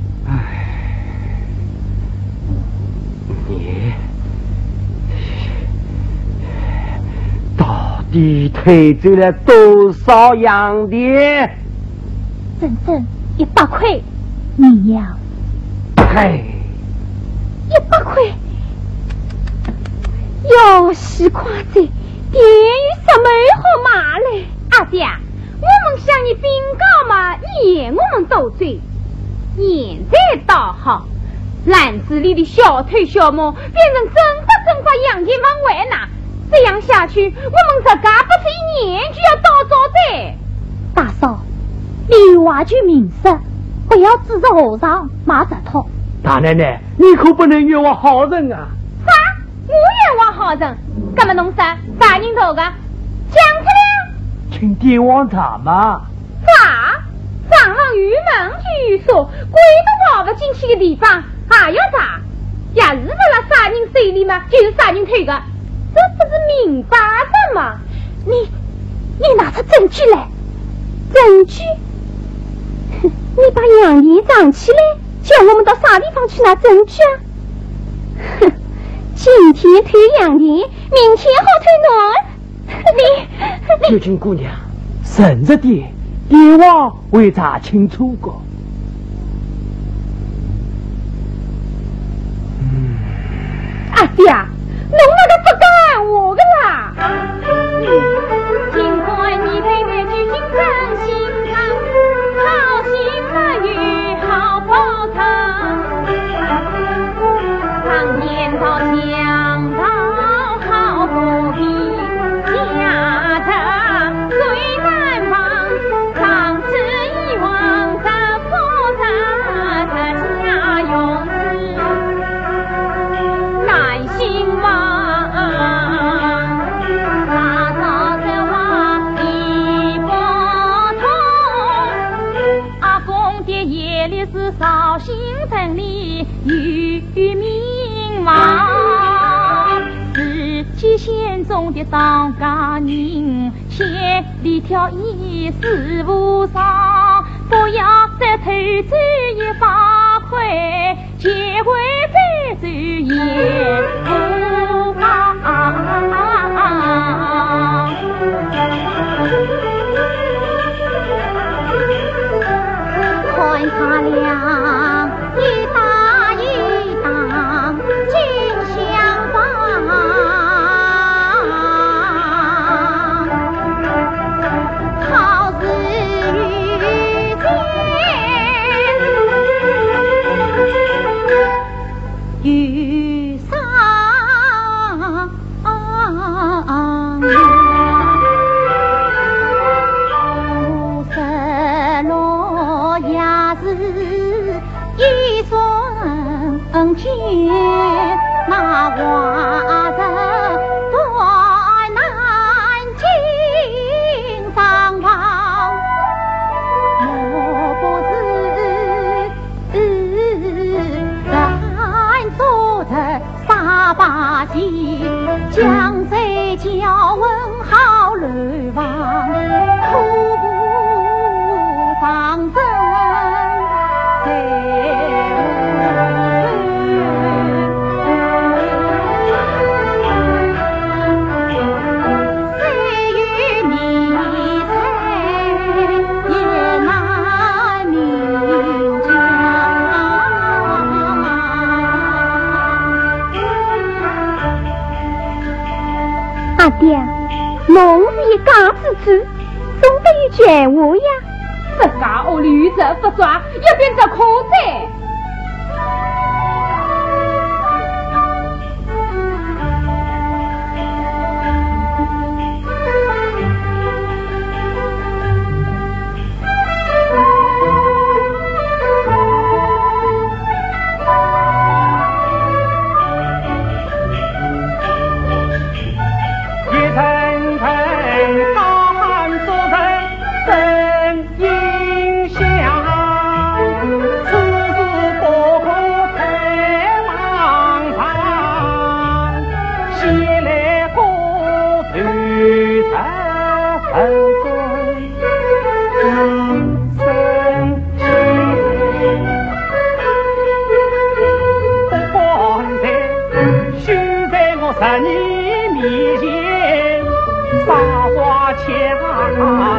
你到底推走了多少洋钿？ 整100块，你呀， 哎 ，100块。要是夸在，店有什么好买嘞？阿爹，我们向你禀告嘛，你嫌我们多嘴。现在倒好，篮子里的小偷小摸变成整发洋钿往外拿，这样下去，我们这家不是1年就要到招灾。大嫂，里话句明说，不要指着和尚骂这套。 大奶奶，你可不能冤枉好人啊！ 我冤枉好人，干嘛弄啥人头个？讲出来！ 请爹王查嘛。 查？上了玉门就有说，鬼都跑不进去的地方还要查？也是不了杀人手里嘛，就是杀人头个，这不是明摆着吗？你拿出证据来！证据？你把洋钿藏起来，叫我们到啥地方去拿证据啊？哼！今天偷洋钿，明天好偷侬。你秋瑾姑娘， 甚至点，爹王会查清楚个。 阿爹，侬那个不干我个啦！ 尽管你对那句情真心肠，好心乐语好报偿。常言道强盗好不比家常最难忘，长此以往这复杂的家用事难兴亡。大嫂这话理不通，阿公爹夜里是绍兴城里有名望，是七县中的当家人，千里挑一事无伤，不要再偷走一把块，结为非走也无妨。看他俩一打一挡紧相帮，好日遇见遇上。一瞬间，那话子断难尽上忘，我不知咱做的傻把戏，将贼叫问好乱忘，苦不当真。 阿爹，侬是一家之主，总得有权话呀。这家屋里有这不抓，要变这可哉？ 在你面前撒花枪，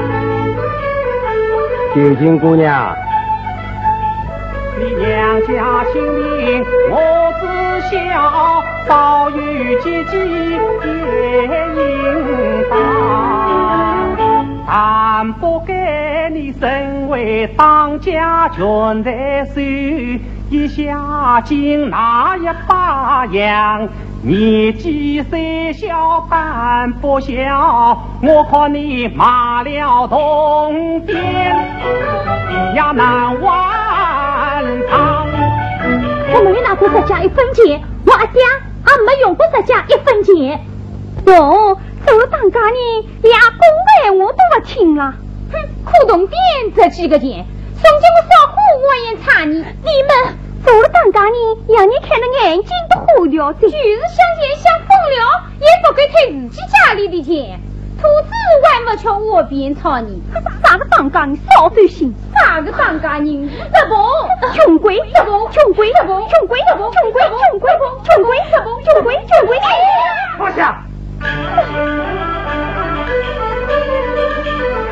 九金姑娘， 你娘家亲命我知晓，早有姐姐也应当，但不该你身为当家权在手，一下进那一把样。年纪虽小但不小，我看你骂了东边也难完堂。 我没拿过这家一分钱，我阿爹也没用过这家一分钱。哟，做了当家人，连公闲话都不听了。哼，苦动点这几个钱，从今我少花我也差你。你们做了当家人，让你看得眼睛都花掉，就是想钱想疯了，也不该退自己家里的钱。兔子还不瞧我边操你，啥个当家人少费心，啥个当家人这不穷鬼这不穷鬼这不穷鬼这不穷鬼穷鬼穷鬼这不穷鬼穷鬼。 放下！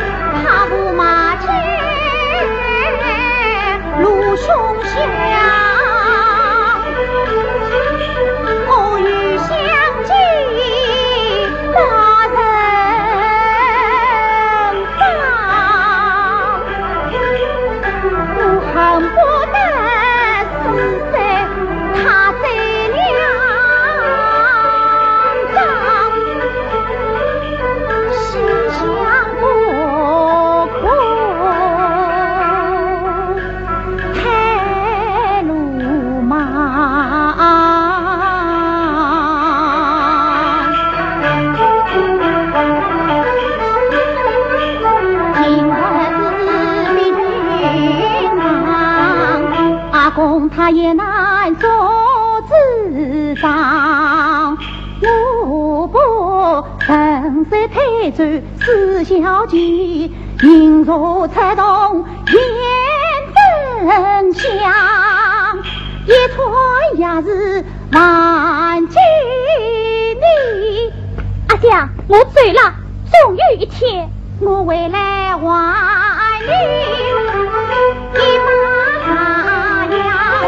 他也难做主张。我不曾在推舟思小姐，引入才动言真相。一穿也是万金里。阿爹，我醉了，终有一天我会来还你一把呀。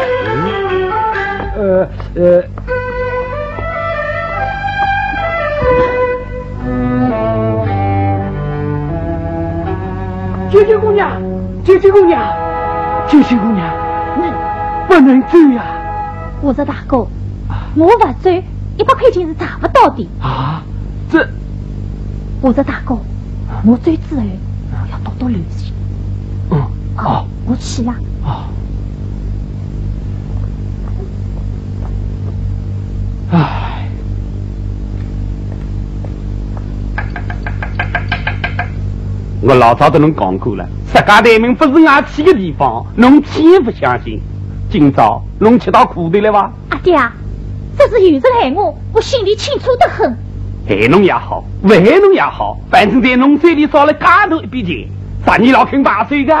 九九姑娘，九九姑娘，九九姑娘，你不能走呀！ 我说大哥，我不走，100块钱是查不到的。 啊，这， 我说大哥，我走之后我要多多留心。哦，我去了。 唉，我老早都能讲过了，世界大名不是俺去的地方，侬千不相信。今朝侬吃到苦头了吧？ 阿爹啊，这是有人害我，我心里清楚得很。 害侬也好，不害侬也好，反正在侬手里少了家头一笔钱，啥你老肯把手的？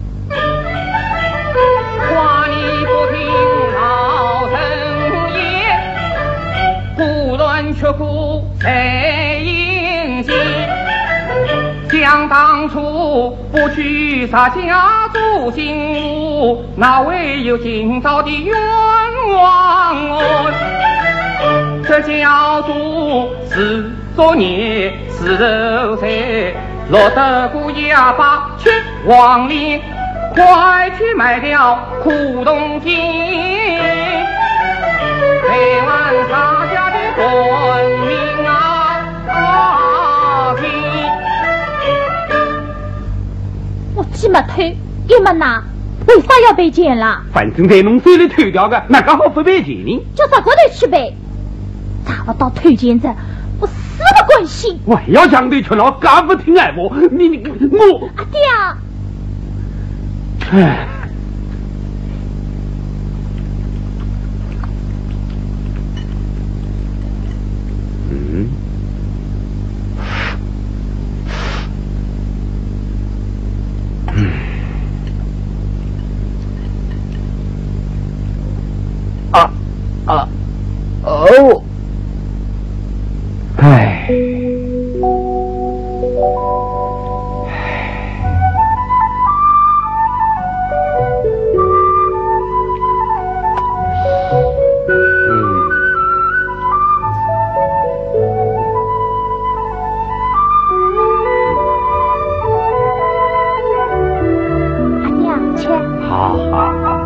话你不听老臣言，不论却顾谁应接。想当初不去杀家族心物，哪会有今朝的冤枉我？这家族是作孽是肉财，落得过哑巴去亡灵，快去卖掉苦东金，赔完他家的本命啊！ 我既没偷也没拿，为啥要赔钱了？ 反正在侬手里偷掉的，哪个好不赔钱呢？ 叫啥高头去赔？查不到偷钱者，我死不关心。 我要强对吃了，敢不听俺我？你我阿爹啊！ 唉。 哦，唉， 阿爹啊，吃。 好好好。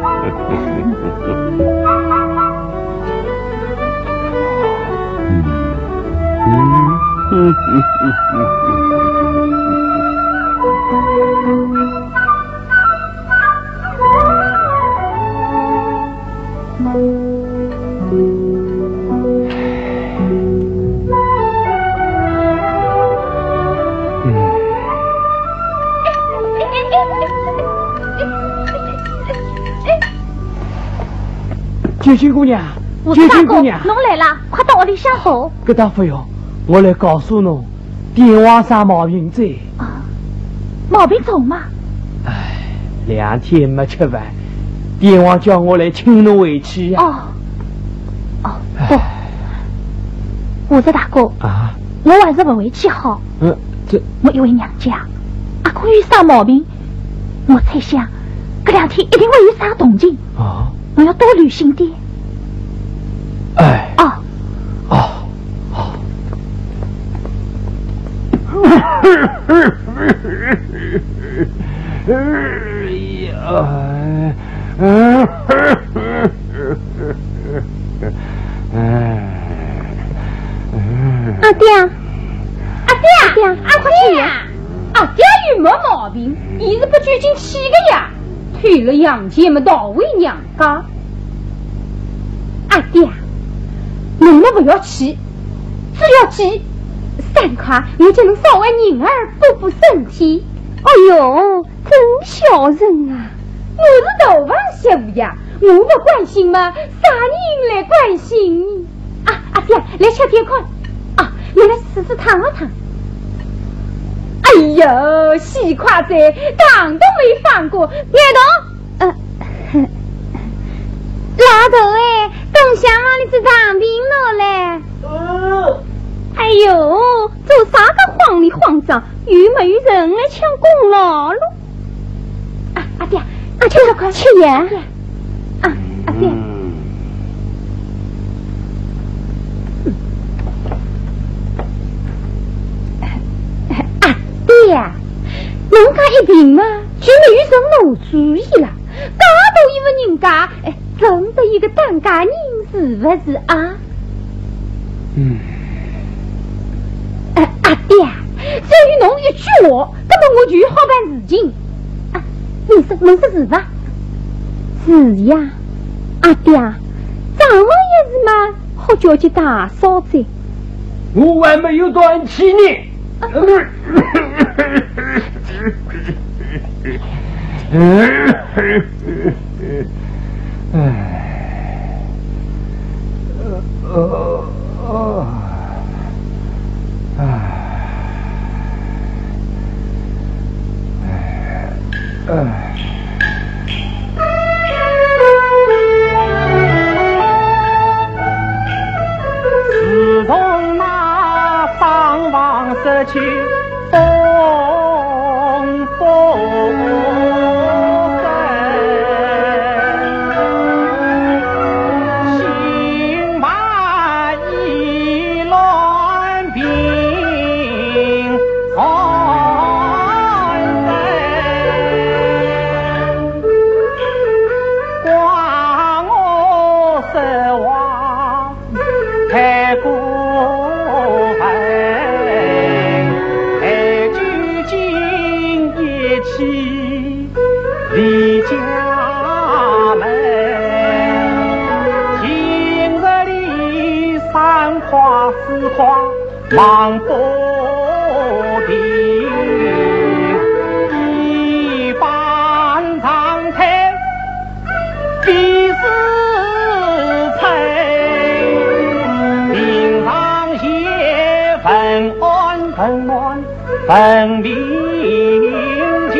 九九姑娘，九九姑娘， 侬来了，快到屋里向走。 搿大不用，我来告诉侬，电话啥毛病在？ 毛病重吗？ 唉，2天没吃饭，电话叫我来请侬回去呀。 不，我说大哥啊， 我还是不回去好。我一回娘家，阿公有啥毛病？我猜想，搿2天一定会有啥动静。我要多留心点。 哎。 阿爹，快去呀！ 阿爹有没毛病，伊是不究竟去的呀？退了洋钱么到回娘家。阿爹，侬们不要去，只要去3块，我就能稍微人儿补补身体。 哎呦，真孝顺啊！ 我是头房媳妇呀， 我不关心嘛，啥人来关心你？阿爹，来吃点看。啊，你来试试烫烫。哎呦，西瓜子烫都没放过，别动。老头哎，东乡你是当兵了嘞？哎呦，做啥个慌里慌张，有没有人来抢功劳了？阿爹，吃这块吃盐。阿爹。阿爹，人家一病嘛，就没有人弄主意了。噶都一个人家，真的一个当家人是不是啊？阿爹，只有侬一句话，根本我就好办事情。你是侬是是吧？是呀，阿爹，丈夫也是嘛，好叫去大嫂子。 我还没有断气呢。 自从那上王失去风心满意乱兵光我失望太过分，还究竟一起离家门，今日里三夸四夸忙不停，一般常态必是分明镜，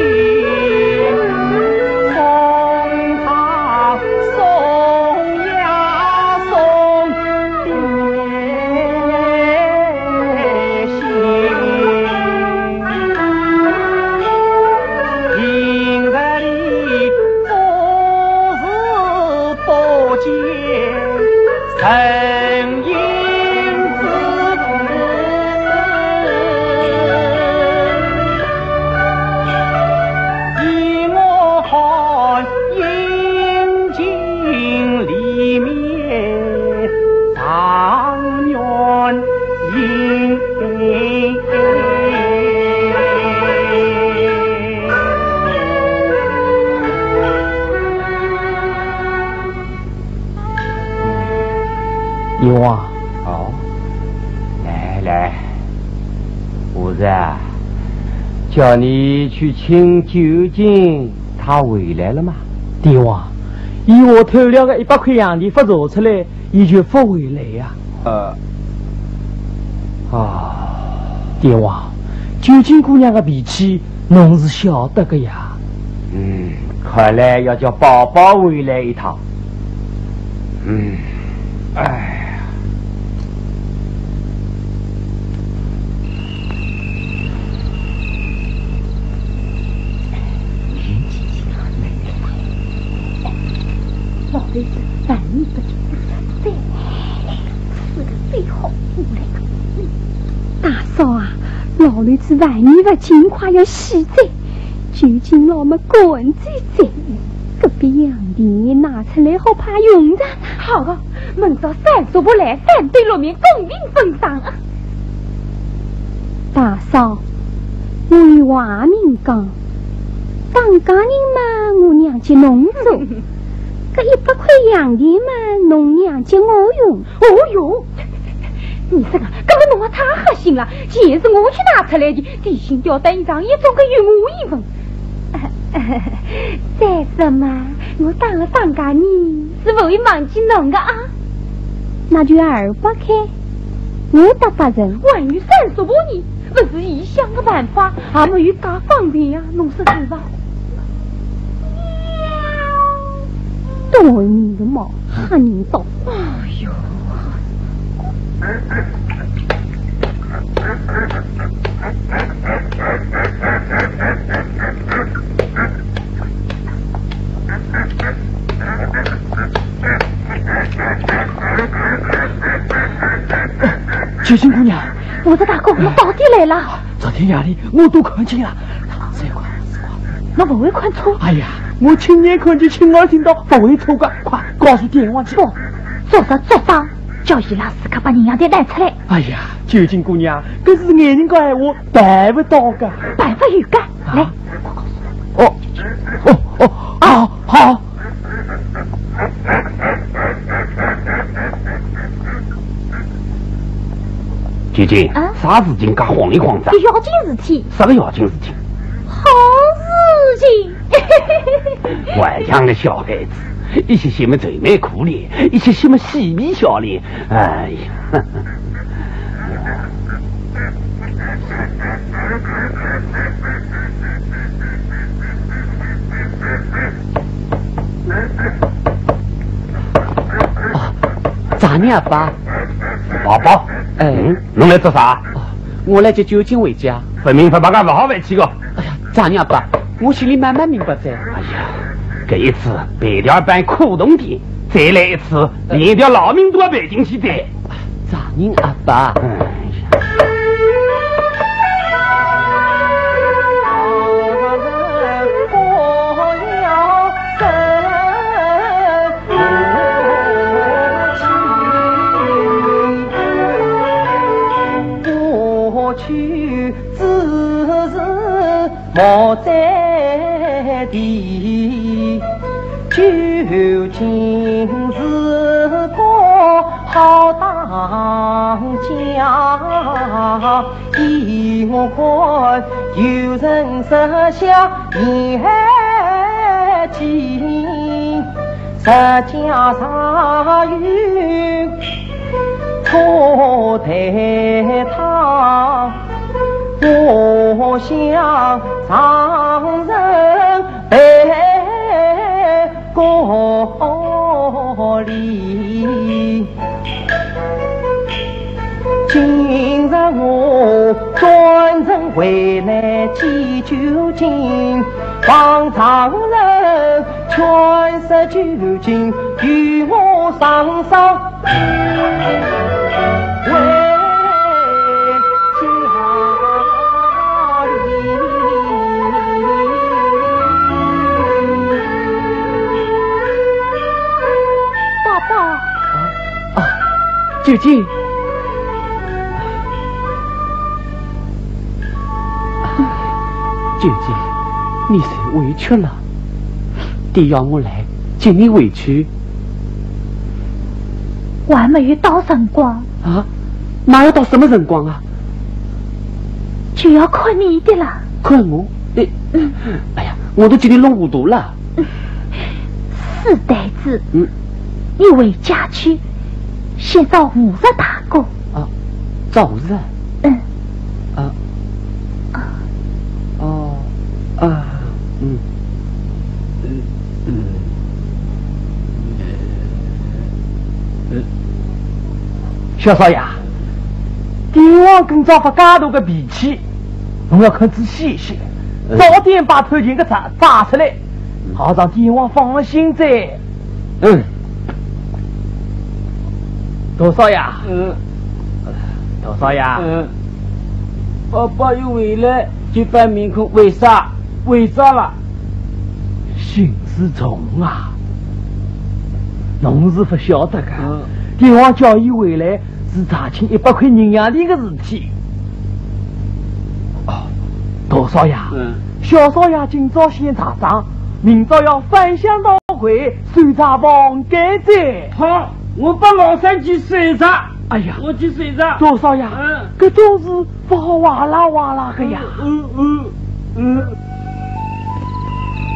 送他送呀送别心，今日里做事不见神影。 英王，哦，来，我子啊，叫你去请究竟他回来了吗？ 帝王，以我偷了个100块洋钿发查出来，也就不回来呀。帝王，究竟姑娘的脾气，侬是晓得个呀。 看来要叫宝宝回来一趟。 老头子，万你不听再来个，是个最好来个。大嫂啊，老头子万你不尽快要洗澡，究竟老么滚嘴嘴，隔壁洋钿拿出来好怕用上。好的，明朝3说不来，3对6面公平分赏啊。大嫂，我有话明讲，当家人嘛，我娘接侬做。这100块洋钿嘛，侬娘接我用。哦哟，你这个根本侬太黑心了，钱是我去拿出来的，提心吊胆一张，也总归有我一份。 再什么？我当了当家人是不会忘记侬的啊。那就200开，我打发人万于30多年，不是异乡的办法，也没有介方便呀，侬说是吧？多你的毛，吓人到！哎呦！ 九星姑娘， 我的大哥，我到底来了。 昨天夜里我都看见了，3块。 那不会看错？ 哎呀，我亲眼看见，亲耳听到，不会错的。快告诉电话去。 不，做啥，叫伊拉自家把人家的带出来。 哎呀，九星姑娘，这是爱人的闲话，办不到的。 办法有个，来， 我告诉你。好。 姐姐，啥事情噶慌里慌张？ 要紧事体。 啥个要紧事情？ 好事情。 顽强的小孩子，一些些么贼眉苦脸，一些些么嬉皮笑脸，哎呀。 咋呢，阿爸？ 宝宝，侬来做啥？ 我来接酒精回家。 分明不好回去个。 哎呀，咋呢，阿爸？我心里慢慢明白噻。 哎呀，这一次白条办苦冬店，再来一次连条老命都要赔进去的。 咋呢，阿爸？ 莫在地，究竟是个好当家。依我看，有人设想眼睛，实家上有错台堂。我想上人背锅里，今日我专程回来祭酒精，望上人全是酒精与我上上九斤，九斤，你受委屈了，爹要我来接你回去。 我还没有到辰光啊，哪要到什么辰光啊？ 就要看你的了。 看我？哎呀，我都叫你弄糊涂了。 是呆子，你回家去。先找50大哥啊，找50？ 小少爷，帝王跟造发介大个脾气，侬要看仔细一些，早点把偷情个查查出来，好让帝王放心噻。多少呀？多少呀？ 爸爸又回来，就把面孔为啥了？ 心思重啊！侬是不晓得个，帝王叫伊回来是查清100块银洋钿个事体。多少呀？小少爷今朝先查账，明朝要返乡到会，算查房间噻。 好。我把老三去睡着。 哎呀， 我去睡着。 多少呀？这都是不好哇啦哇啦个呀。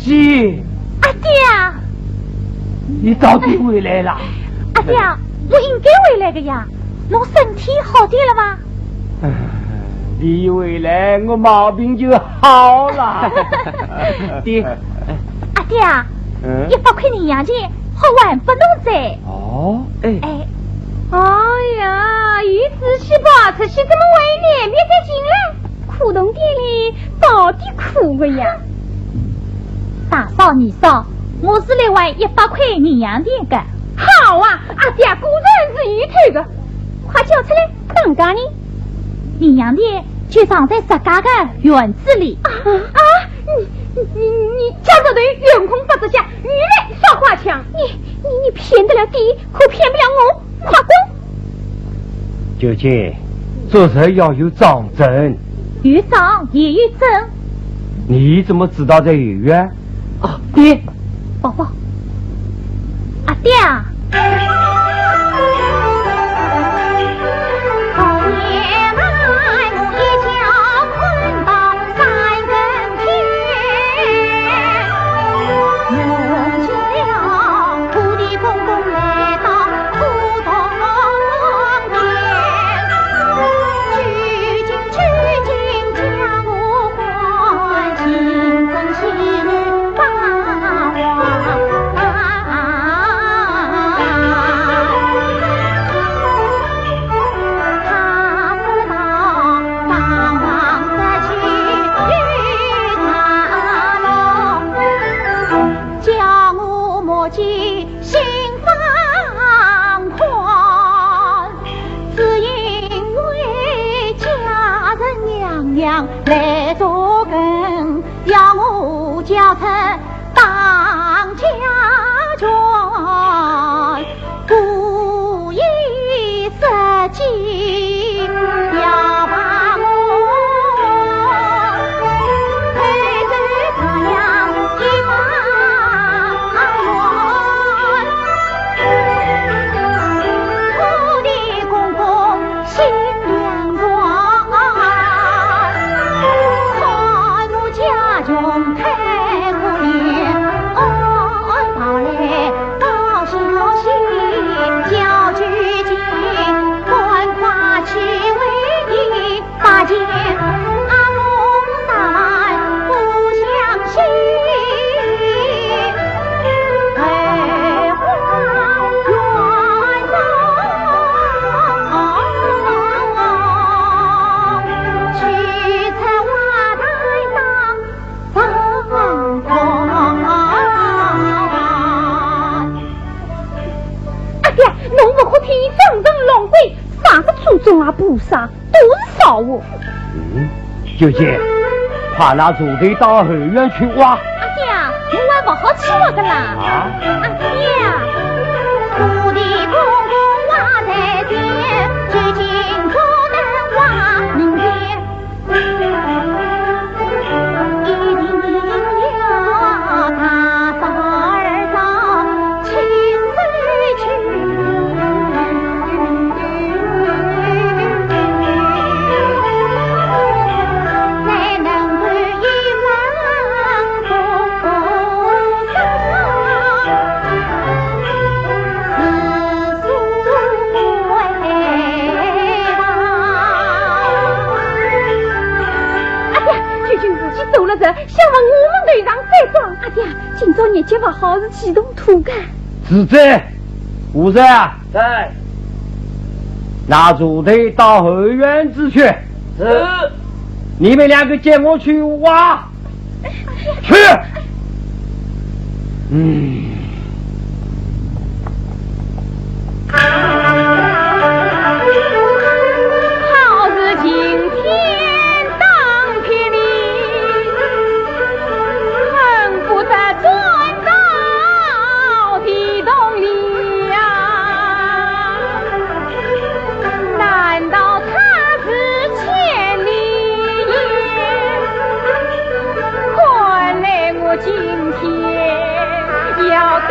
姐， 阿爹， 你早点回来了。 阿爹，我应该回来的呀。侬身体好点了吗？ 你回来，我毛病就好了。 爹， 阿爹，100块营养钱好还不侬噻。 哦， 哎，哎呀，鱼仔细跑出去，怎么回来面再进来？苦洞店里到底苦个呀！大嫂二嫂，我是来还100块营养店的。好啊，阿爹果然是鱼头的，快叫出来等家呢。营养店就藏在自家的院子里。你家这对员工不着家，原来耍花枪。你骗得了爹，可骗不了我，快滚！ 九姐，做事要有章证。 有章也有证。 你怎么知道在医院？ 爹， 宝宝，阿爹啊！来做根，要我教出当家权，故意设计要把我推走这样一方土地公公心良光。穷太可怜，到来到小心叫举进，赶快去为你打劫。阿公大不相信，开花园中，去采花来当。阿爹，侬不可听正正龙鬼，啥个祖宗啊菩萨都是少我。 九姐，快拿组队到后院去挖。 阿爹，我还不好去挖个啦。阿爹，土地公公挖在前，究竟可能挖明天。走了这，想把我们队长再装。阿爹，今朝日节不好是启动土干。 是在，武生啊， 在。 拿组队到后院子去。 是。 你们两个接我去挖。去。 好似今天当天里。转到地洞里呀，难道他是千里眼？看来我今天要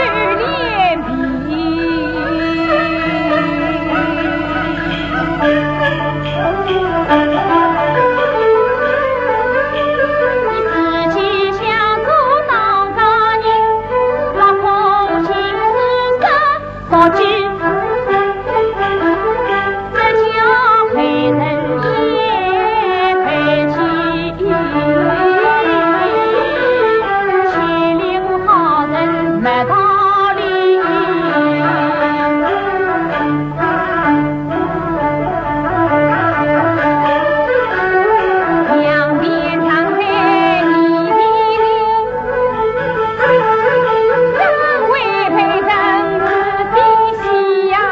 没道理。两边常在你的灵，人为陪人的喜呀。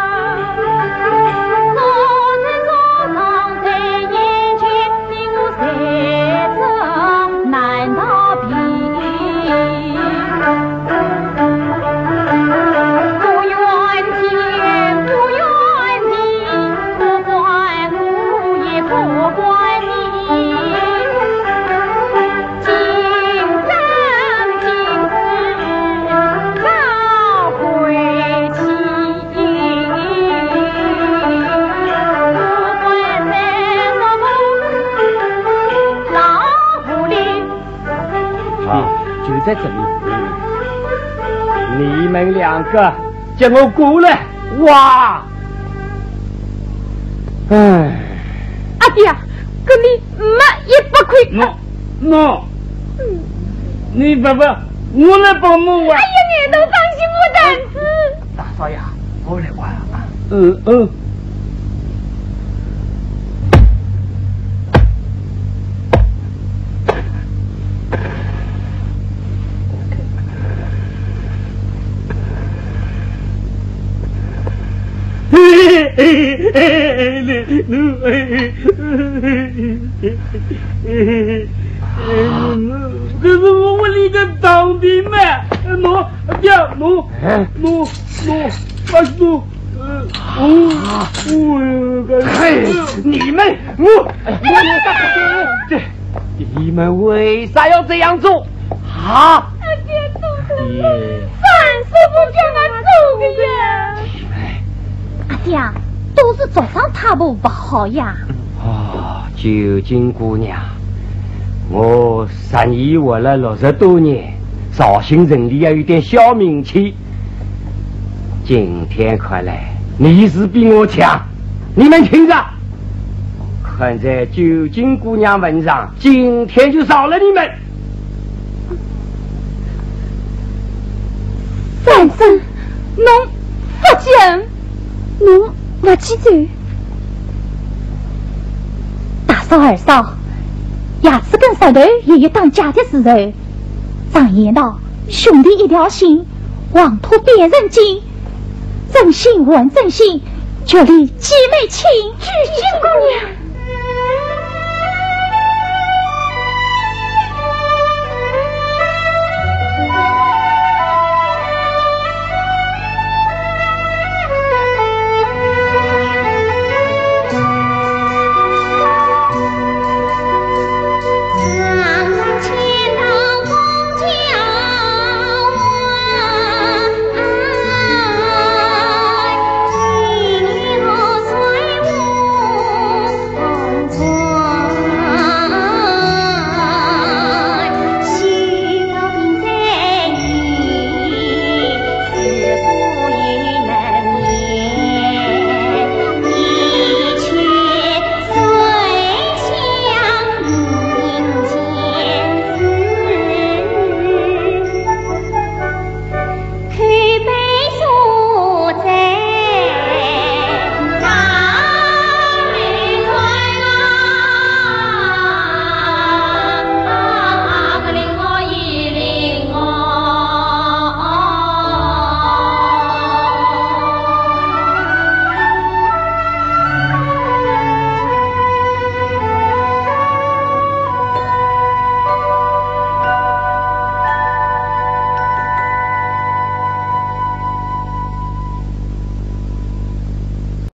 早在早上在眼前，令我才知难逃避。不怨天，不怨地，不怪我也不怪你。今生今世早归期，不管在什么老狐狸。 就在这里。你们两个叫我过来，哇！哎， 阿爹，跟你没一不亏。 你爸爸，我来帮忙啊！ 哎呀，你都放心我胆子。 大少爷，我来玩啊。 可是我那个当的嘛，你们为啥要这样做？啊！ 阿爹做的，凡事不叫我做的呀。阿爹，都是早上踏步不好呀。 九金姑娘，我生意活了60多年，绍兴城里也有点小名气。今天看来你是比我强，你们听着，看在九金姑娘份上，今天就饶了你们。 先生，侬不见，侬不记走。大嫂二嫂，牙齿跟舌头也有当家的时候。常言道，兄弟一条心，妄图别人精。真心换真心，这里姐妹情，举金姑娘。